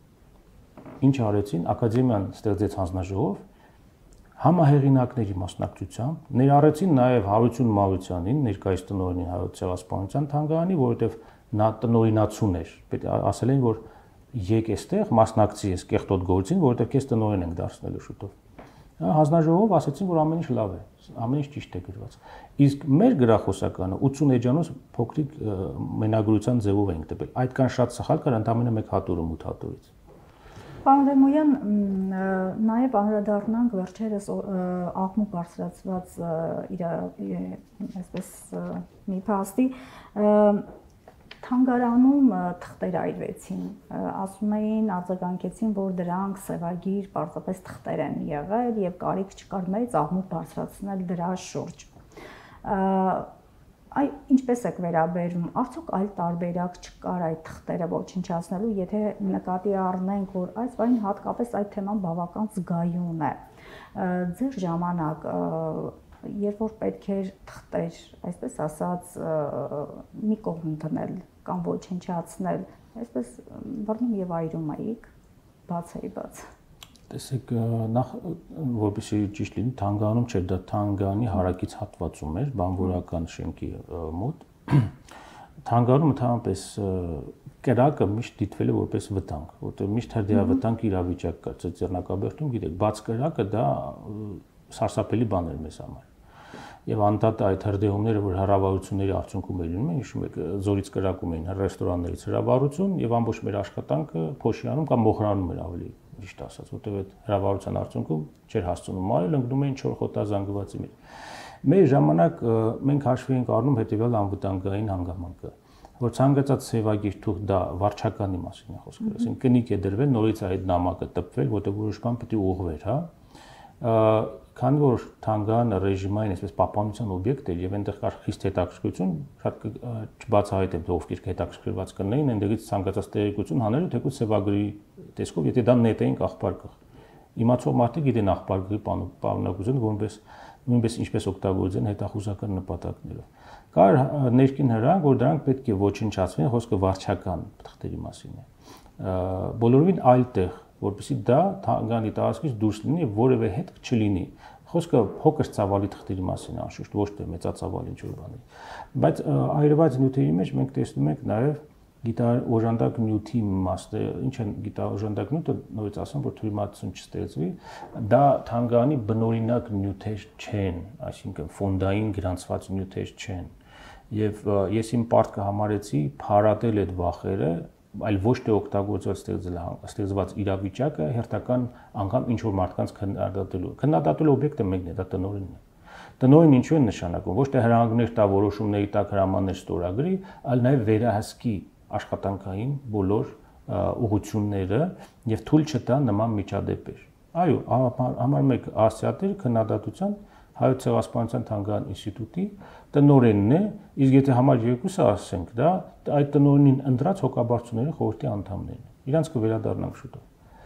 [SPEAKER 2] Ինչ արեցին, ակադեմիան ստեղծեց հանձնաժողով, համահեղինակների մասնակցությամբ, ներառեցին նաեւ Հարություն Մարությանին, ներկայիս տնօրենին Հայոց ցեղասպանության թանգարանի, որովհետեւ նա տնօրինացուն էր, պետք է ասել են, որ եկ էստեղ մասնակցի ես կեղտոտ գործին, որովհետեւ քեզ տնօրեն ենք դարձնելու շուտով։ Հանձնաժողով ասեցին, որ ամեն ինչ լավ է, ամեն ինչ ճիշտ է գրված։ Իսկ մեր գրախոսականը ութսուն էջանոց փոքրիկ մենագրության ձևով ենք տպել։ Այդքան շատ սխալ կար ընդամենը մեկ հատորում ութ հատորից։
[SPEAKER 1] Պարոն Ռեմոյան, նաև անդրադառնանք վերջերս աղմուկ բարձրացված իր այսպես մի փաստի թանգարանում թղթեր այրվեցին, ասում էին, արձագանքեցին, որ դրանք սևագիր, պարզապես թղթեր են եղել եւ կարիք չկար մեծ աղմուկ բարձրացնել դրա շուրջ։ Այ ինչպես եք վերաբերում, արդյոք այլ տարբերակ չկար այդ թղթերը ոչնչացնելու, եթե նկատի առնենք, որ այս բանին հատկապես այդ թեման բավական զգայուն է։ Ձեր ժամանակ, երբ որ պետք էր թղթեր, այսպես ասած, մի կողմ դնել կամ ոչնչացնել, այսպես բռնում եւ այրում էիք, բաց էի բաց։
[SPEAKER 2] Տեսեք, նախ որպեսզի ճիշտ լինի, Թանգարանում չէր, դա Թանգարանի հարակից հատվածում էր, բանվորական շենքի մոտ։ Թանգարանում ընդհանրապես կրակը միշտ դիտվել է որպես վտանգ, որտեղ միշտ հրդեհավտանգ իրավիճակ կար, Ծերնակաբերդում, գիտեք, բաց կրակը դա սարսափելի բան էր մեզ համար։ Եվ անդադար այդ հրդեհումները, որ հրավառությունների արդյունքում էին լինում, հիշում եք, զորից կրակում էին ռեստորաններից հրավառություն եւ ամբողջ մեր աշխատանքը փոշիանում կամ մոխրանում էր ավելի ճիշտ ասած, որտեղ այդ հրավառության արդյունքում չէր հասցնում մարել, ընկնում էին չոր խոտազանգվածի մեջ։ Մեր ժամանակ մենք հաշվի ենք առնում հետեւյալ անվտանգային հանգամանքը, որ ցանկացած սևագիր թուղթ դա վարչականի մասին է խոսքը, այսինքն կնիկ է դրվել, նորից այդ նամակը տպվել, որտեղ որոշ բան պետք է ուղղվեր, հա։ Քանի որ Թանգարանը ռեժիմային այսպես պահպանության օբյեկտ էր եւ այնտեղ կար խիստ հետաքրքրություն, շատ չբացահայտեմ, թե ովքեր հետաքրքրված կնեին, այնտեղից ցանկացած տեղեկություն հանելու թեկուզ սևագրի տեսքով, եթե դա նետային աղբարկղ։ Իմացող մարդիկ գիտեն աղբարկղի պարունակությունը, որպես նույնպես ինչպես օգտագործեն հետախուզական նպատակներով։ Կար ներքին հրանք, որ դրանք պետք է ոչնչացվեն, խոսքը վարչական թղթերի մասին է։ Բոլորովին այլ տեղ, որպեսզի դա Թանգարանի տարածքից դուրս լինի եւ որևէ հետ չլինի։ Խոսքը փոքր ծավալի թղթերի մասին է, անշուշտ ոչ թե մեծածավալ ինչ-որ բանի։ Բայց այրված նյութերի մեջ մենք տեսնում ենք նաեւ գիտաօժանդակ նյութի իմաստը, ինչ է գիտաօժանդակ նյութը, նորից ասեմ, որ թյուրիմացություն չստեղծվի, դա Թանգարանի բնօրինակ նյութեր չեն, այսինքն ֆոնդային գրանցված նյութեր չեն։ Եվ ես իմ պարտքը համարեցի փարատել այդ վախերը, այլ ոչ թե օգտագործված ստեղծված իրավիճակը հերթական անգամ ինչ որ մարդկանց քննադատելու։ Քննադատելու օբյեկտը մեկն է, դա տնօրենն է։ Տնօրենը ինչու է նշանակում, ոչ թե հրահանգներ տա, որոշումների տակ հրամաններ ստորագրի, այլ նաև վերահսկի աշխատանքային բոլոր ուղղությունները եւ թույլ չտա նման միջադեպեր։ Այո, համար մեկ ասիատեր քննադատության Հայոց ցեղասպանության Թանգարան ինստիտուտի տնօրենն է, իսկ եթե համար երկուսը ասենք, դա այդ տնօրենին ընտրած հոգաբարձուների խորհրդի անդամներն են։ Իրանց կվերադառնանք շուտով։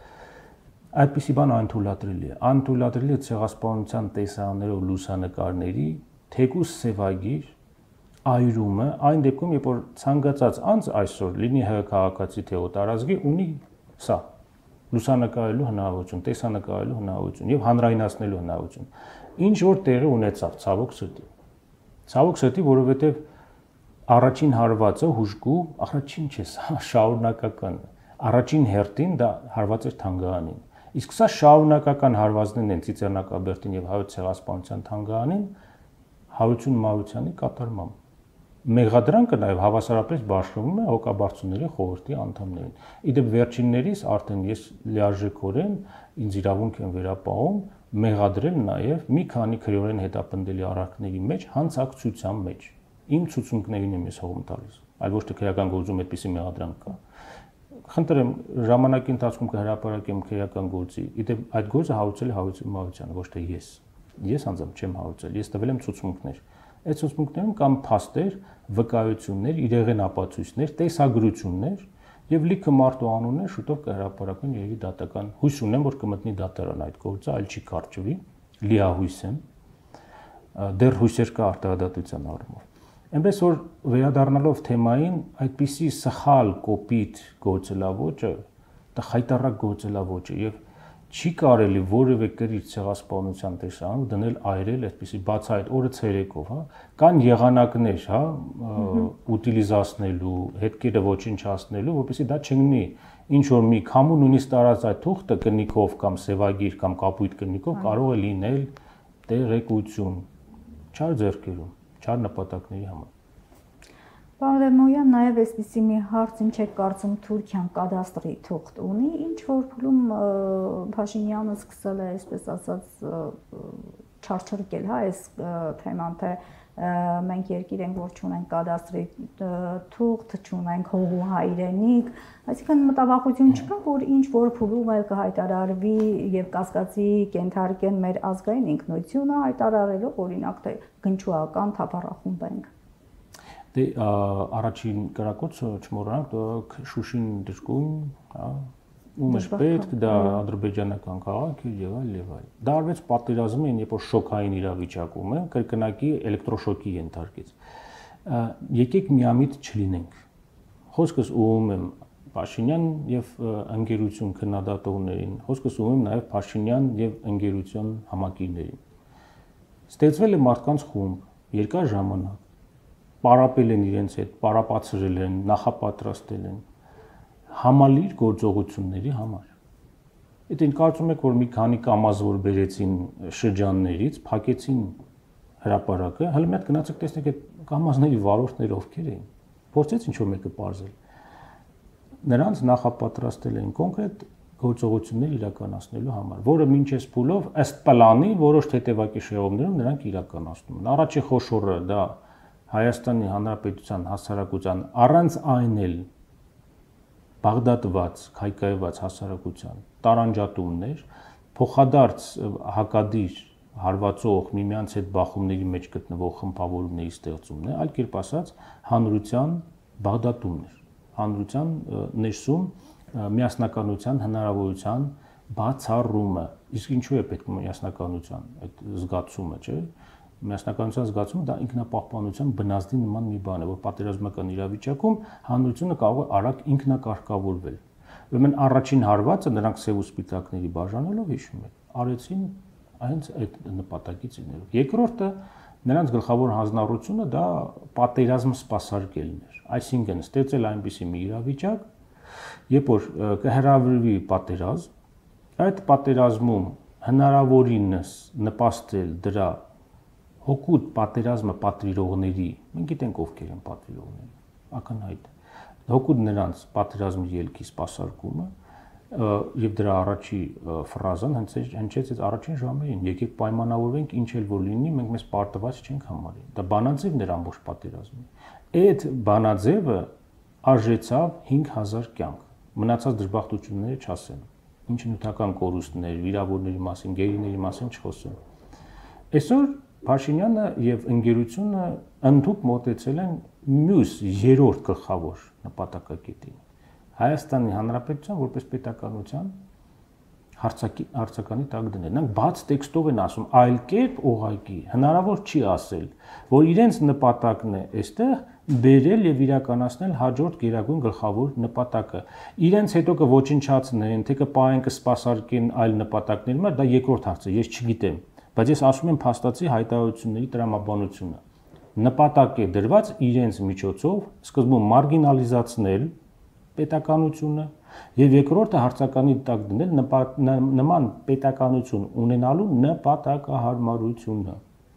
[SPEAKER 2] Այդպիսի բան անթույլատրելի է։ Անթույլատրելի է ցեղասպանության տեսարաններով լուսանկարների թեկուզ սևագիր այրումը այն դեպքում, երբ որ ցանկացած անձ այսօր լինի ՀՀ քաղաքացի թե օտարազգի ունի սա լուսանկարելու հնարավորություն, տեսանկարելու հնարավորություն եւ հանրայնացնելու հնարավորություն։ Ինչ որ տեղի ունեցավ ցավոք սրտի։ Ցավոք սրտի, որովհետեւ առաջին հարվածը հուժկու, առաջին չէ, սա շարունակական։ Առաջին հերթին դա հարված էր Թանգարանին։ Իսկ սա շարունակական հարվածներն են Ծիծեռնակաբերդին եւ Հայոց ցեղասպանության Թանգարանին Հարություն Մարությանի կատարմամբ։ Մեղադրանքը նաև հավասարապես բաշխվում է հոգաբարձուների խորհրդի անդամներին։ Իդեպ վերջիններիս արդեն ես լիարժեքորեն ինձ իրավունք եմ վերապահում մեղադրել նաև մի քանի քրեորեն հետապնդելի արարքների մեջ հանցակցության մեջ։ Իմ ցուցումներին եմ ես հողում տալիս, այլ ոչ թե քրեական գործում այդպիսի մեղադրանք կա։ Խնդրեմ ժամանակի ընթացքում կհրապարակեմ քրեական գործի։ Իդեպ այդ գործը հարուցել է Հարություն Մարությանը, ոչ թե ես։ Ես անձամբ չեմ հարուցել, ես տվել եմ ցուցմունքներ։ Այդ ցուցմունքներում կան փաստեր, վկայություններ, իրեղեն ապացույցներ, տեսագրություններ եւ լիքը մարդու անուններ շուտով կհրապարակվեն երևի դատական։ Հույս ունեմ, որ կմտնի դատարան այդ գործը, այլ չի կարճվի, լիահույս եմ։ Դեռ հույսեր կա արտահայտության առումով։ Այնպես որ վերադառնալով թեմային, այդպիսի սխալ կոպիտ գործելավոճը, դա խայտառակ գործելավոճ է եւ չի կարելի որևէ կրիչ ցեղասպանության տեսանյութ դնել այրել այդպիսի բացահայտ օրը ցերեկով, հա, կան եղանակներ, հա, ուտիլիզացնելու, հետքերը ոչնչացնելու, որպեսզի դա չլինի ինչ որ մի քամու նույնիսկ տարած այդ թուղթը կնիկով կամ սևագիր կամ կապույտ կնիկով կարող է լինել տեղեկություն չար ձեռքերում, չար նպատակների համար։
[SPEAKER 1] Պարոն Էրմոյան, նաև այսպիսի մի հարց, ինչ է կարծում Թուրքիան կադաստրի թուղթ ունի, ինչ որ փուլում Փաշինյանը սկսել է, այսպես ասած, չարչրկել, հա, այս թեման, թե մենք երկիր ենք, որ չունենք կադաստրի թուղթ, չունենք հողու հայրենիք, այսինքն մտավախություն չկա, որ ինչ որ փուլում էլ կհայտարարվի եւ կասկածի կենթարկեն մեր ազգային ինքնությունը, հայտարարելով օրինակ թե գնչուական թափառախումբ ենք։
[SPEAKER 2] Դե առաջին կրակոցը չմոռանանք Շուշին դժգույն, հա, ում էր պետք, դա ադրբեջանական քաղաք էր եւ այլ եւ այլ։ Դա արվեց պատերազմին, երբ որ շոկային իրավիճակում է, կրկնակի էլեկտրոշոկի ենթարկեց։ Եկեք միամիտ չլինենք։ Խոսքս ուղղում եմ Փաշինյան եւ ընկերություն քննադատողներին, խոսքս ուղղում եմ նաեւ Փաշինյան եւ ընկերություն համակիրներին։ Ստեղծվել է մարդկանց խումբ, երկար ժամանակ, պարապել են իրենց հետ, պարապացրել են, նախապատրաստել են համալիր գործողությունների համար։ Եթե կարծում եք, որ մի քանի կամազ որ բերեցին շրջաններից, փակեցին հրապարակը, հələ մի հատ գնացեք տեսնեք այդ կամազների վարորդները ովքեր էին։ Փորձեց ինչ որ մեկը բարձել։ Նրանց նախապատրաստել են կոնկրետ գործողություններ իրականացնելու համար, որը մինչև փուլով ըստ պլանի որոշ թեթևակի շեղումներով նրանք իրականացնում են։ Առաջի խոշորը դա Հայաստանի Հանրապետության հասարակության առանց այն էլ բաղդատված, քայքայված հասարակության տարանջատումներ, փոխադարձ հակադիր հարվածող միմյանց հետ բախումների մեջ գտնվող խմբավորումների ստեղծումն է, այլ կերպ ասած, հանրության բաղդատումներ, հանրության ներսում միասնականության հնարավորության բացառումը։ Իսկ ինչու է պետք միասնականության այդ զգացումը, չէ՞։ Միասնականության զգացումը դա ինքնապահպանության բնազդի նման մի բան է, որ պատերազմական իրավիճակում հանրությունը կարող է արագ ինքնակարգավորվել։ Ուրեմն առաջին հարվածը նրանք սև ու սպիտակների բաժանելով հիշում եք, արեցին հենց այդ նպատակից իներով։ Երկրորդը նրանց գլխավոր հանձնառությունը դա պատերազմ սպասարկելն էր, այսինքն ստեղծել այնպիսի մի իրավիճակ, երբ որ կհրավիրվի պատերազմ, այդ պատերազմում հնարավորինս նպաստել դրա հոգուտ պատերազմը պատվիրողների, մենք գիտենք ովքեր են պատվիրողները, ակնհայտ է, հոգուտ նրանց պատերազմի ելքի սպասարկումը եւ դրա առաջի ֆրազան հնչեց այդ առաջին ժամերին, եկեք պայմանավորվենք ինչ էլ որ լինի, մենք մեզ պարտված չենք համարի։ Դա բանաձևն էր ամբողջ պատերազմի։ Այդ բանաձևը արժեցավ հինգ հազար կյանք, մնացած դժբախտությունները չասեմ, ինչ նյութական կորուստներ, վիրավորների մասին, գերիների մասին չխոսեմ։ Այսօր Փաշինյանը եւ ընկերությունը ընդհանուր մոտեցել են մյուս երրորդ գլխավոր նպատակակետին։ Հայաստանի Հանրապետության որպես պետականության հարցակի հարցականի տակ դնել։ Նրանք բաց տեքստով են ասում, այլ կերպ ուղղակի հնարավոր չի ասել, որ իրենց նպատակն է այստեղ բերել եւ իրականացնել հաջորդ գերագույն գլխավոր նպատակը։ Իրենց հետո կոչնչացնեն, թե կպահեն, կսպասարկեն այլ նպատակների համար, դա երկրորդ հարցը, ես չգիտեմ, բայց ես ասում եմ փաստացի հայտարարությունների տրամաբանությունը։ Նպատակ է դրված իրենց միջոցով սկզբում մարգինալիզացնել պետականությունը եւ երկրորդը հարցականի տակ դնել նման պետականություն ունենալու նպատակահարմարությունը։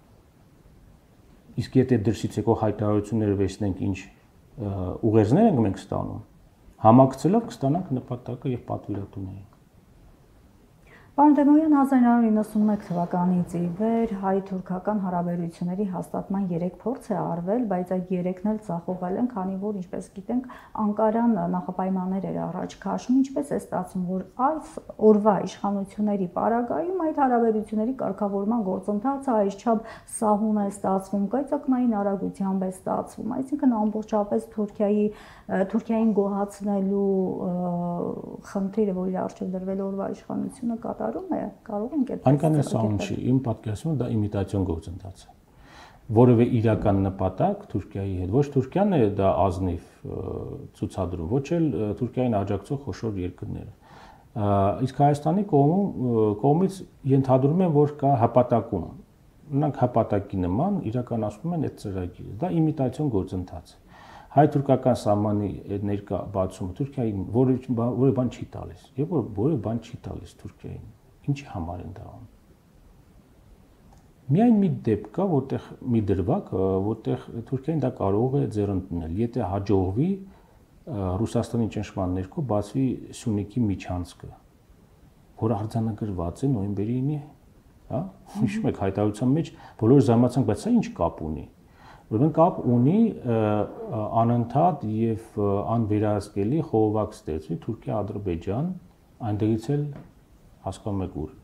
[SPEAKER 2] Իսկ եթե դրսից եկող հայտարարությունները վերցնենք ինչ ուղերձներ ենք մենք ստանում, համակցելով կստանանք նպատակը եւ պատվիրատուներին։
[SPEAKER 1] Պարոն Տեմոյան, հազար իննսուն իննսունմեկ թվականից ի վեր հայ-թուրքական հարաբերությունների հաստատման երեք փորձ է արվել, բայց այդ երեքն էլ ձախողել են, քանի որ, ինչպես գիտենք, Անկարան նախապայմաններ էր առաջ քաշում, ինչպես է ստացվում, որ այս օրվա իշխանությունների պարագայում այդ հարաբերությունների կարգավորման գործընթացը այսչափ սահուն է ստացվում, կայծակնային արագությամբ է ստացվում, այսինքն ամբողջապես Թուրքիայի Թուրքիային գոհացնելու խնդիրը, որ իր առջև դրվել օրվա իշխանությունը կատարում է, կարող ենք այդ
[SPEAKER 2] Այնքան էլ սահուն չի, իմ պատկերացումը դա իմիտացիոն գործընթաց է։ Որևէ իրական նպատակ Թուրքիայի հետ, ոչ Թուրքիան է դա ազնիվ ցուցադրում, ոչ էլ Թուրքիային աջակցող խոշոր երկրները։ Իսկ Հայաստանի կողմից ենթադրում են, որ կա հպատակում։ Նրանք հպատակի նման իրականացնում են այդ ծրագիրը։ Դա իմիտացիոն գործընթաց է։ Հայ-թուրքական սահմանի ներկա բացումը Թուրքիային որևէ բան չի տալիս, եւ որ որևէ բան չի տալիս Թուրքիային։ Ինչի համար են դա անում։ Միայն մի դեպք կա, որտեղ մի դրվագ, որտեղ Թուրքիային դա կարող է ձեռնտնել, եթե հաջողվի Ռուսաստանի ճնշման ներքո բացվի Սյունիքի միջանցքը, որը արձանագրված է նոյեմբերի ինը հա։ Հիշում եք հայտարարության մեջ բոլորը զարմացանք, բայց սա ինչ կապ ունի։ Ուրեմն կապ ունի անընդհատ եւ անվերահսկելի խողովակ ստեղծվի Թուրքիա-Ադրբեջան, այնտեղից էլ հասկանում եք ուր։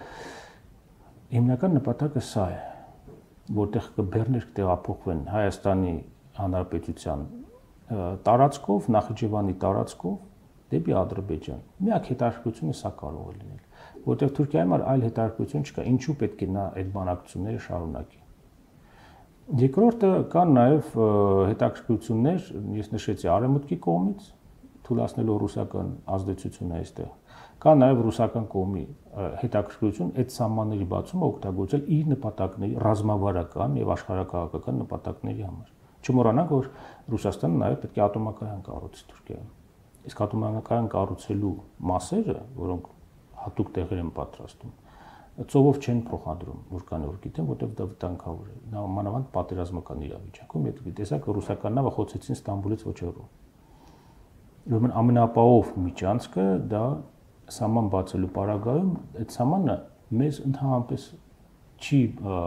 [SPEAKER 2] Հիմնական նպատակը սա է, որտեղ կբեռներ կտեղափոխվեն Հայաստանի Հանրապետության տարածքով, Նախիջևանի տարածքով դեպի Ադրբեջան։ Միակ հետաքրքրությունը սա կարող է լինել, որտեղ Թուրքիայի համար այլ հետաքրքրություն չկա, ինչու պետք է նա այդ բանակցությունները շարունակի։ Երկրորդը կան նաև հետաքրքրություններ, ես նշեցի արևմուտքի կողմից, թույլատնելով ռուսական ազդեցությունը այստեղ։ Կա նաև ռուսական կողմի հետաքրքրություն այդ սահմանների բացումը օգտագործել իր նպատակների, ռազմավարական եւ աշխարհակաղակական նպատակների համար։ Չմոռանանք, որ Ռուսաստանը նաև պետք է ատոմակայան կառուցի Թուրքիայում։ Իսկ ատոմակայան կառուցելու մասերը, որոնք հատուկ տեղեր են պատրաստում, ծովով չեն փոխադրում, որ կան որ գիտեմ, որտեղ դա վտանգավոր է։ Նա մանավանդ պատերազմական իրավիճակում, եթե տեսակ ռուսական նավը խոցեցին Ստամբուլից ոչ հեռու։ Ուրեմն ամենապահով միջանցքը դա սահման բացելու պարագայում այդ սահմանը մեզ ընդհանրապես չի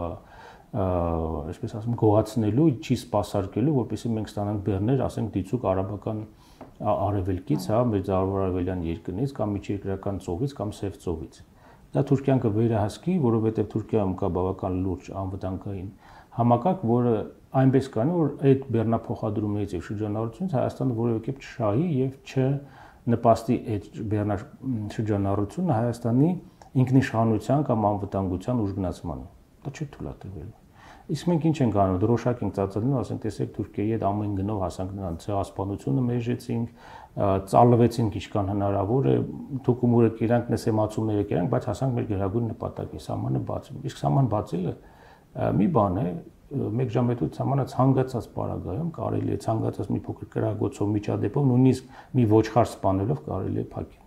[SPEAKER 2] այսպես ասեմ գողացնելու, չի սպասարկելու, որպեսզի մենք ստանանք բեռներ, ասենք դիցուկ արաբական արևելքից, հա, մեծարարևելյան երկրներից կամ միջերկրական ծովից կամ Սև ծովից։ Դա Թուրքիան կվերահսկի, որովհետև Թուրքիայում կա բավական լուրջ անվտանգային համակարգ, որը այնպես կանի, որ այդ բեռնափոխադրումներից եւ շրջանառությունից Հայաստանը որևէ կերպ չշահի եւ չնպաստի այդ բեռնաշրջանառությունը Հայաստանի ինքնիշխանության կամ անվտանգության ուժգնացմանը։ Դա չի թույլատրվելու։ Իսկ մենք ինչ ենք անում, դրոշակ ենք ծածկելու, ասենք տեսեք Թուրքիայի հետ ամեն գնով հասանք նրան ցեղասպանությունը մեժեցինք, ծալվեցինք ինչքան հնարավոր է, թուկումուրը կերանք, նսեմացումները կերանք, բայց հասանք մեր գերագույն նպատակի, սահմանը բացում։ Իսկ սահման բացելը մի բան է, մեկ ժամ հետո սահմանը ցանկացած պարագայում կարելի է ցանկացած մի փոքր կրագոցով միջադեպով, նույնիսկ մի ոչխար սպանելով կարելի է փակել։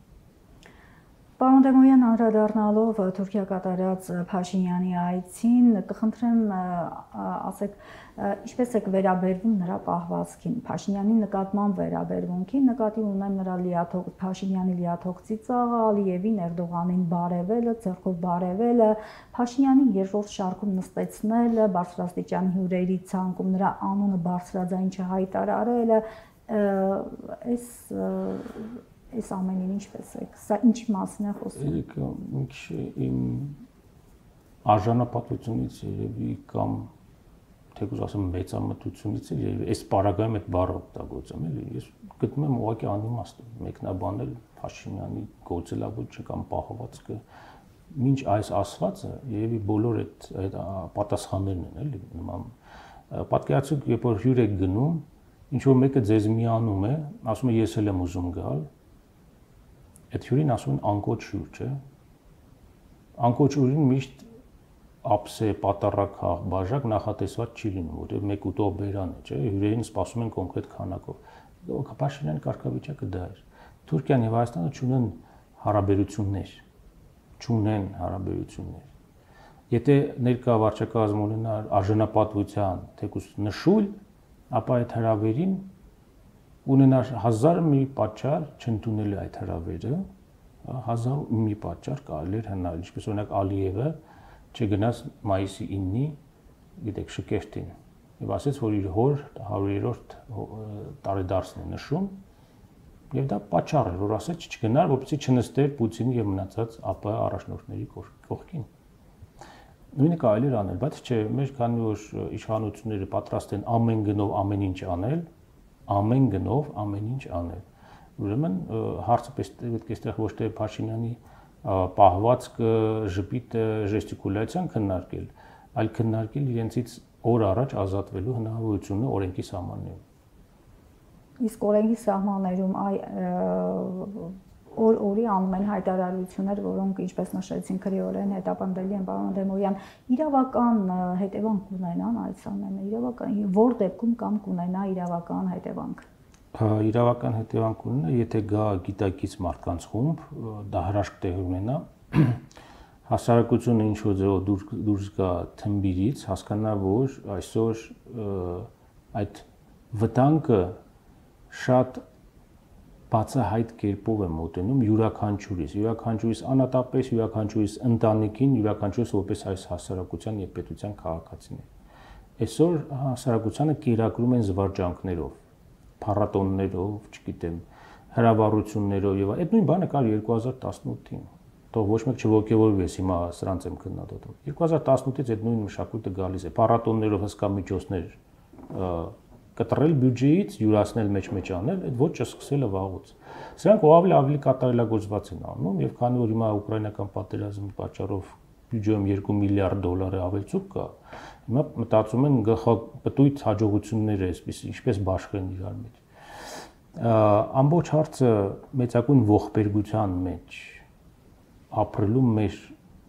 [SPEAKER 1] Պարոն Տեմոյան, անդրադառնալով Թուրքիա կատարած Փաշինյանի այցին, կխնդրեմ ասեք, ինչպես եք վերաբերվում նրա պահվածքին, Փաշինյանի նկատմամբ վերաբերմունքին, նկատի ունեմ նրա լիաթոք Փաշինյանի լիաթոք ծիծաղը, Ալիևին, Էրդողանին բարևելը, ձեռքով բարևելը, Փաշինյանին երրորդ շարքում նստեցնելը, բարձրաստիճան հյուրերի ցանկում նրա անունը բարձրաձայն չհայտարարելը, այս Այս ամենին ինչպես եք, սա ինչ մասն է խոսում։
[SPEAKER 2] Երեք ինչ իմ արժանապատվությունից երևի կամ թեկուզ ասեմ մեծամտությունից էլ երևի այս պարագայում այդ բառը օգտագործեմ, էլի ես գտնում եմ ուղղակի անիմաստ մեկնաբանել Փաշինյանի գործելավոճը կամ պահվածքը, մինչ այս ասվածը երևի բոլոր այդ այդ պատասխաններն են, էլի նման պատկերացրեք, երբ որ հյուր եք գնում, ինչ որ մեկը ձեզ միանում է, ասում է ես էլ եմ ուզում գալ, այդ հյուրին ասում են անկոչ հյուր, չէ։ Անկոչ հյուրին միշտ ափսե, պատառաքաղ, բաժակ նախատեսված չի լինում, որտեղ մեկ ուտող բերան է, չէ, հյուրերին սպասում են կոնկրետ քանակով։ Փաշինյանի կարգավիճակը դա էր։ Թուրքիան եւ Հայաստանը չունեն հարաբերություններ, չունեն հարաբերություններ։ Եթե ներկա վարչակազմը ունենար արժանապատվության թեկուզ նշույլ, ապա այդ հրավերին ունենար հազար մի պատճառ չընդունելու այդ հրավերը, հազար մի պատճառ կարելի էր հնարել, ինչպես օրինակ Ալիևը չգնաց մայիսի իննի, գիտեք, Շկերտին, եւ ասաց, որ իր հոր հարյուրերորդ տարեդարձն է նշում, եւ դա պատճառ էր, որ ասաց չգնար, որպեսզի չնստեր Պուտինի եւ մնացած ԱՊՀ առաջնորդների կողքին։ Նույնը կարելի էր անել, բայց չէ, մեր քանի որ իշխանությունները պատրաստ են ամեն գնով ամեն ինչ անել, ամեն գնով ամեն ինչ անել։ Ուրեմն հարցը պետք է այստեղ ոչ թե Փաշինյանի պահվածքը, ժպիտը, ժեստիկուլյացիան քննարկել, այլ քննարկել իրենցից օր առաջ ազատվելու հնարավորությունը օրենքի սահմաններում։
[SPEAKER 1] Իսկ օրենքի սահմաններում այ օր օրի անում են հայտարարություններ, որոնք ինչպես նշեցին քրեորեն հետապնդելի են, պարոն Դեմոյան, իրավական հետևանք կունենան այս ամենը, իրավական որ դեպքում կամ կունենա իրավական հետևանք։
[SPEAKER 2] Իրավական հետևանք ունենա, եթե գա գիտակից մարդկանց խումբ, դա հրաշք տեղ ունենա, հասարակությունը ինչ-որ ձևով դուրս գա թմբիրից, հասկանա, որ այսօր այդ վտանգը շատ բացահայտ կերպով եմ մոտենում յուրաքանչյուրիս, յուրաքանչյուրիս անատապես, յուրաքանչյուրիս ընտանիքին, յուրաքանչյուրիս որպես այս հասարակության եւ պետության քաղաքացիներ։ Այսօր հասարակությանը կերակրում են զվարճանքներով, փառատոններով, չգիտեմ, հրավառություններով եւ այդ նույն բանը կար երկու հազար տասնութին։ Թող ոչ մեկ չողոքեվորվի, ես հիմա սրանց եմ քննադատում։ երկու հազար տասնութից այդ նույն մշակույթը գալիս է, փառատոններով հսկա միջոցներ կտրել բյուջեից, յուրացնել մեջ-մեջ անել, այդ ոճը սկսել է վաղուց։ Սրանք ավելի ավելի կատարելագործված են անում եւ քանի որ հիմա ուկրաինական պատերազմի պատճառով բյուջեում երկու միլիարդ դոլարի ավելցուկ կա, հիմա մտածում են գլխապտույտ հաջողություններ է, այսպես ինչպես բաշխեն իրար մեջ։ Ամբողջ հարցը մեծակույն ողբերգության մեջ ապրելու մեր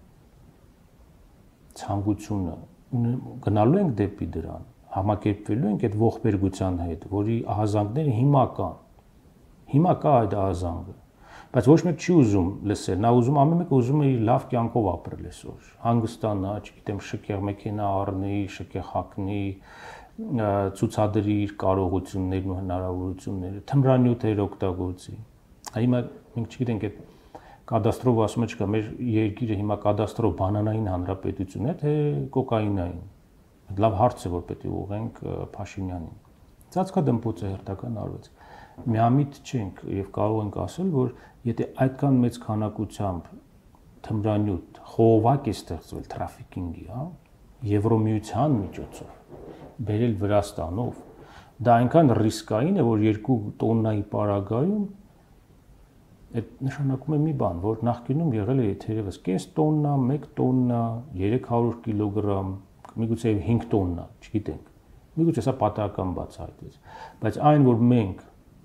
[SPEAKER 2] ցանկությունը գնալու ենք դեպի դրան, համակերպվելու ենք այդ ողբերգության հետ, որի ահազանգները հիմա կան։ Հիմա կա այդ ահազանգը, բայց ոչ մեկ չի ուզում լսել, նա ուզում ամեն մեկը ուզում է իր լավ կյանքով ապրել այսօր, հանգստանա, չգիտեմ, շքեղ մեքենա առնի, շքեղ հագնի, ցուցադրի իր կարողություններն ու հնարավորությունները, թմրանյութեր օգտագործի։ Հիմա մենք չգիտենք այդ կադաստրով ասում է չկա, մեր երկիրը հիմա կադաստրով բանանային հանրապետություն է, թե կոկաինային։ Լավ հարց է, որ պետք է ուղենք Փաշինյանին։ Ծածկադմփոց է հերթական արվեց։ Միամիտ չենք եւ կարող ենք ասել, որ եթե այդքան մեծ քանակությամբ թմրանյութ խողովակ է ստեղծվել թրաֆիկինգի, հա, Եվրոմիության միջոցով, բերել Վրաստանով, դա այնքան ռիսկային է, որ երկու տոննայի պարագայում այդ նշանակում է մի բան, որ նախկինում եղել է թերևս կես տոննա, մեկ տոննա, երեք հարյուր կիլոգրամ, միգուցե հինգ տոննա, չգիտենք։ Միգուցե սա պատահական բացահայտվեց, բայց այն, որ մենք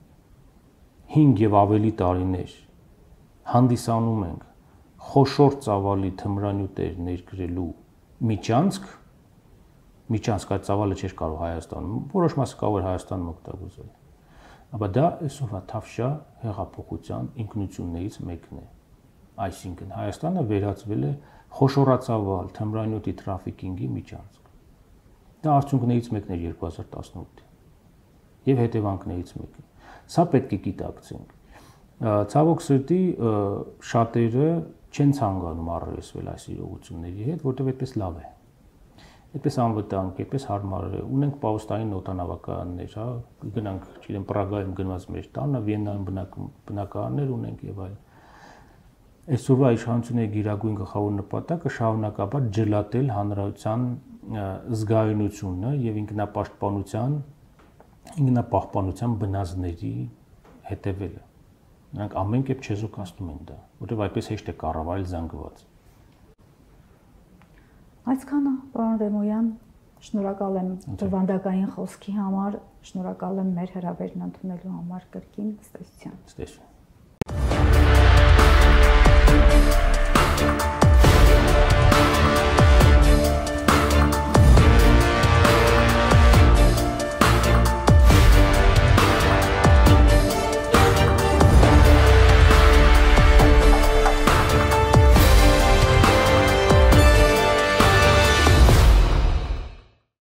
[SPEAKER 2] հինգ եւ ավելի տարիներ հանդիսանում ենք խոշոր ծավալի թմրանյութեր ներկրելու միջանցք, միջանցք այդ ծավալը չէր կարող Հայաստանում, որոշ մասը կարող էր Հայաստանում օգտագործել։ Ապա դա այսօրվա Թավշյա հեղափոխության ինքնություններից մեկն է։ Այսինքն Հայաստանը վերածվել է խոշորածավալ թմրանյութի թրաֆիկինգի միջանցք։ Դա արդյունքներից մեկն էր երկու հազար տասնութի եւ հետևանքներից մեկը։ Սա պետք է գիտակցենք։ Ցավոք սրտի շատերը չեն ցանկանում առերեսվել այս իրողությունների հետ, որտեղ այդպես լավ է։ Այդպես անվտանգ, այդպես հարմար է։ Ունենք Պաուստային օդանավակայաններ, հա, գնանք, չգիտեմ, Պրագայում գնված մեր տանը, Վիեննայում բնակարաններ ունենք եւ այլն։ Այսօրվա իշխանությունների գիրագույն գլխավոր նպատակը շարունակաբար ջլատել հանրության զգայունությունը եւ ինքնապաշտպանության, ինքնապահպանության բնազդների հետևելը։ Նրանք ամեն կերպ չեզոքացնում են դա, որովհետեւ այդպես հեշտ է կառավարել զանգված։
[SPEAKER 1] Այսքանը, պարոն Ռեմոյան, շնորհակալ եմ բովանդակային խոսքի համար, շնորհակալ եմ մեր հրավերն ընդունելու համար կրկին, ցտեսություն։
[SPEAKER 2] Ցտեսություն։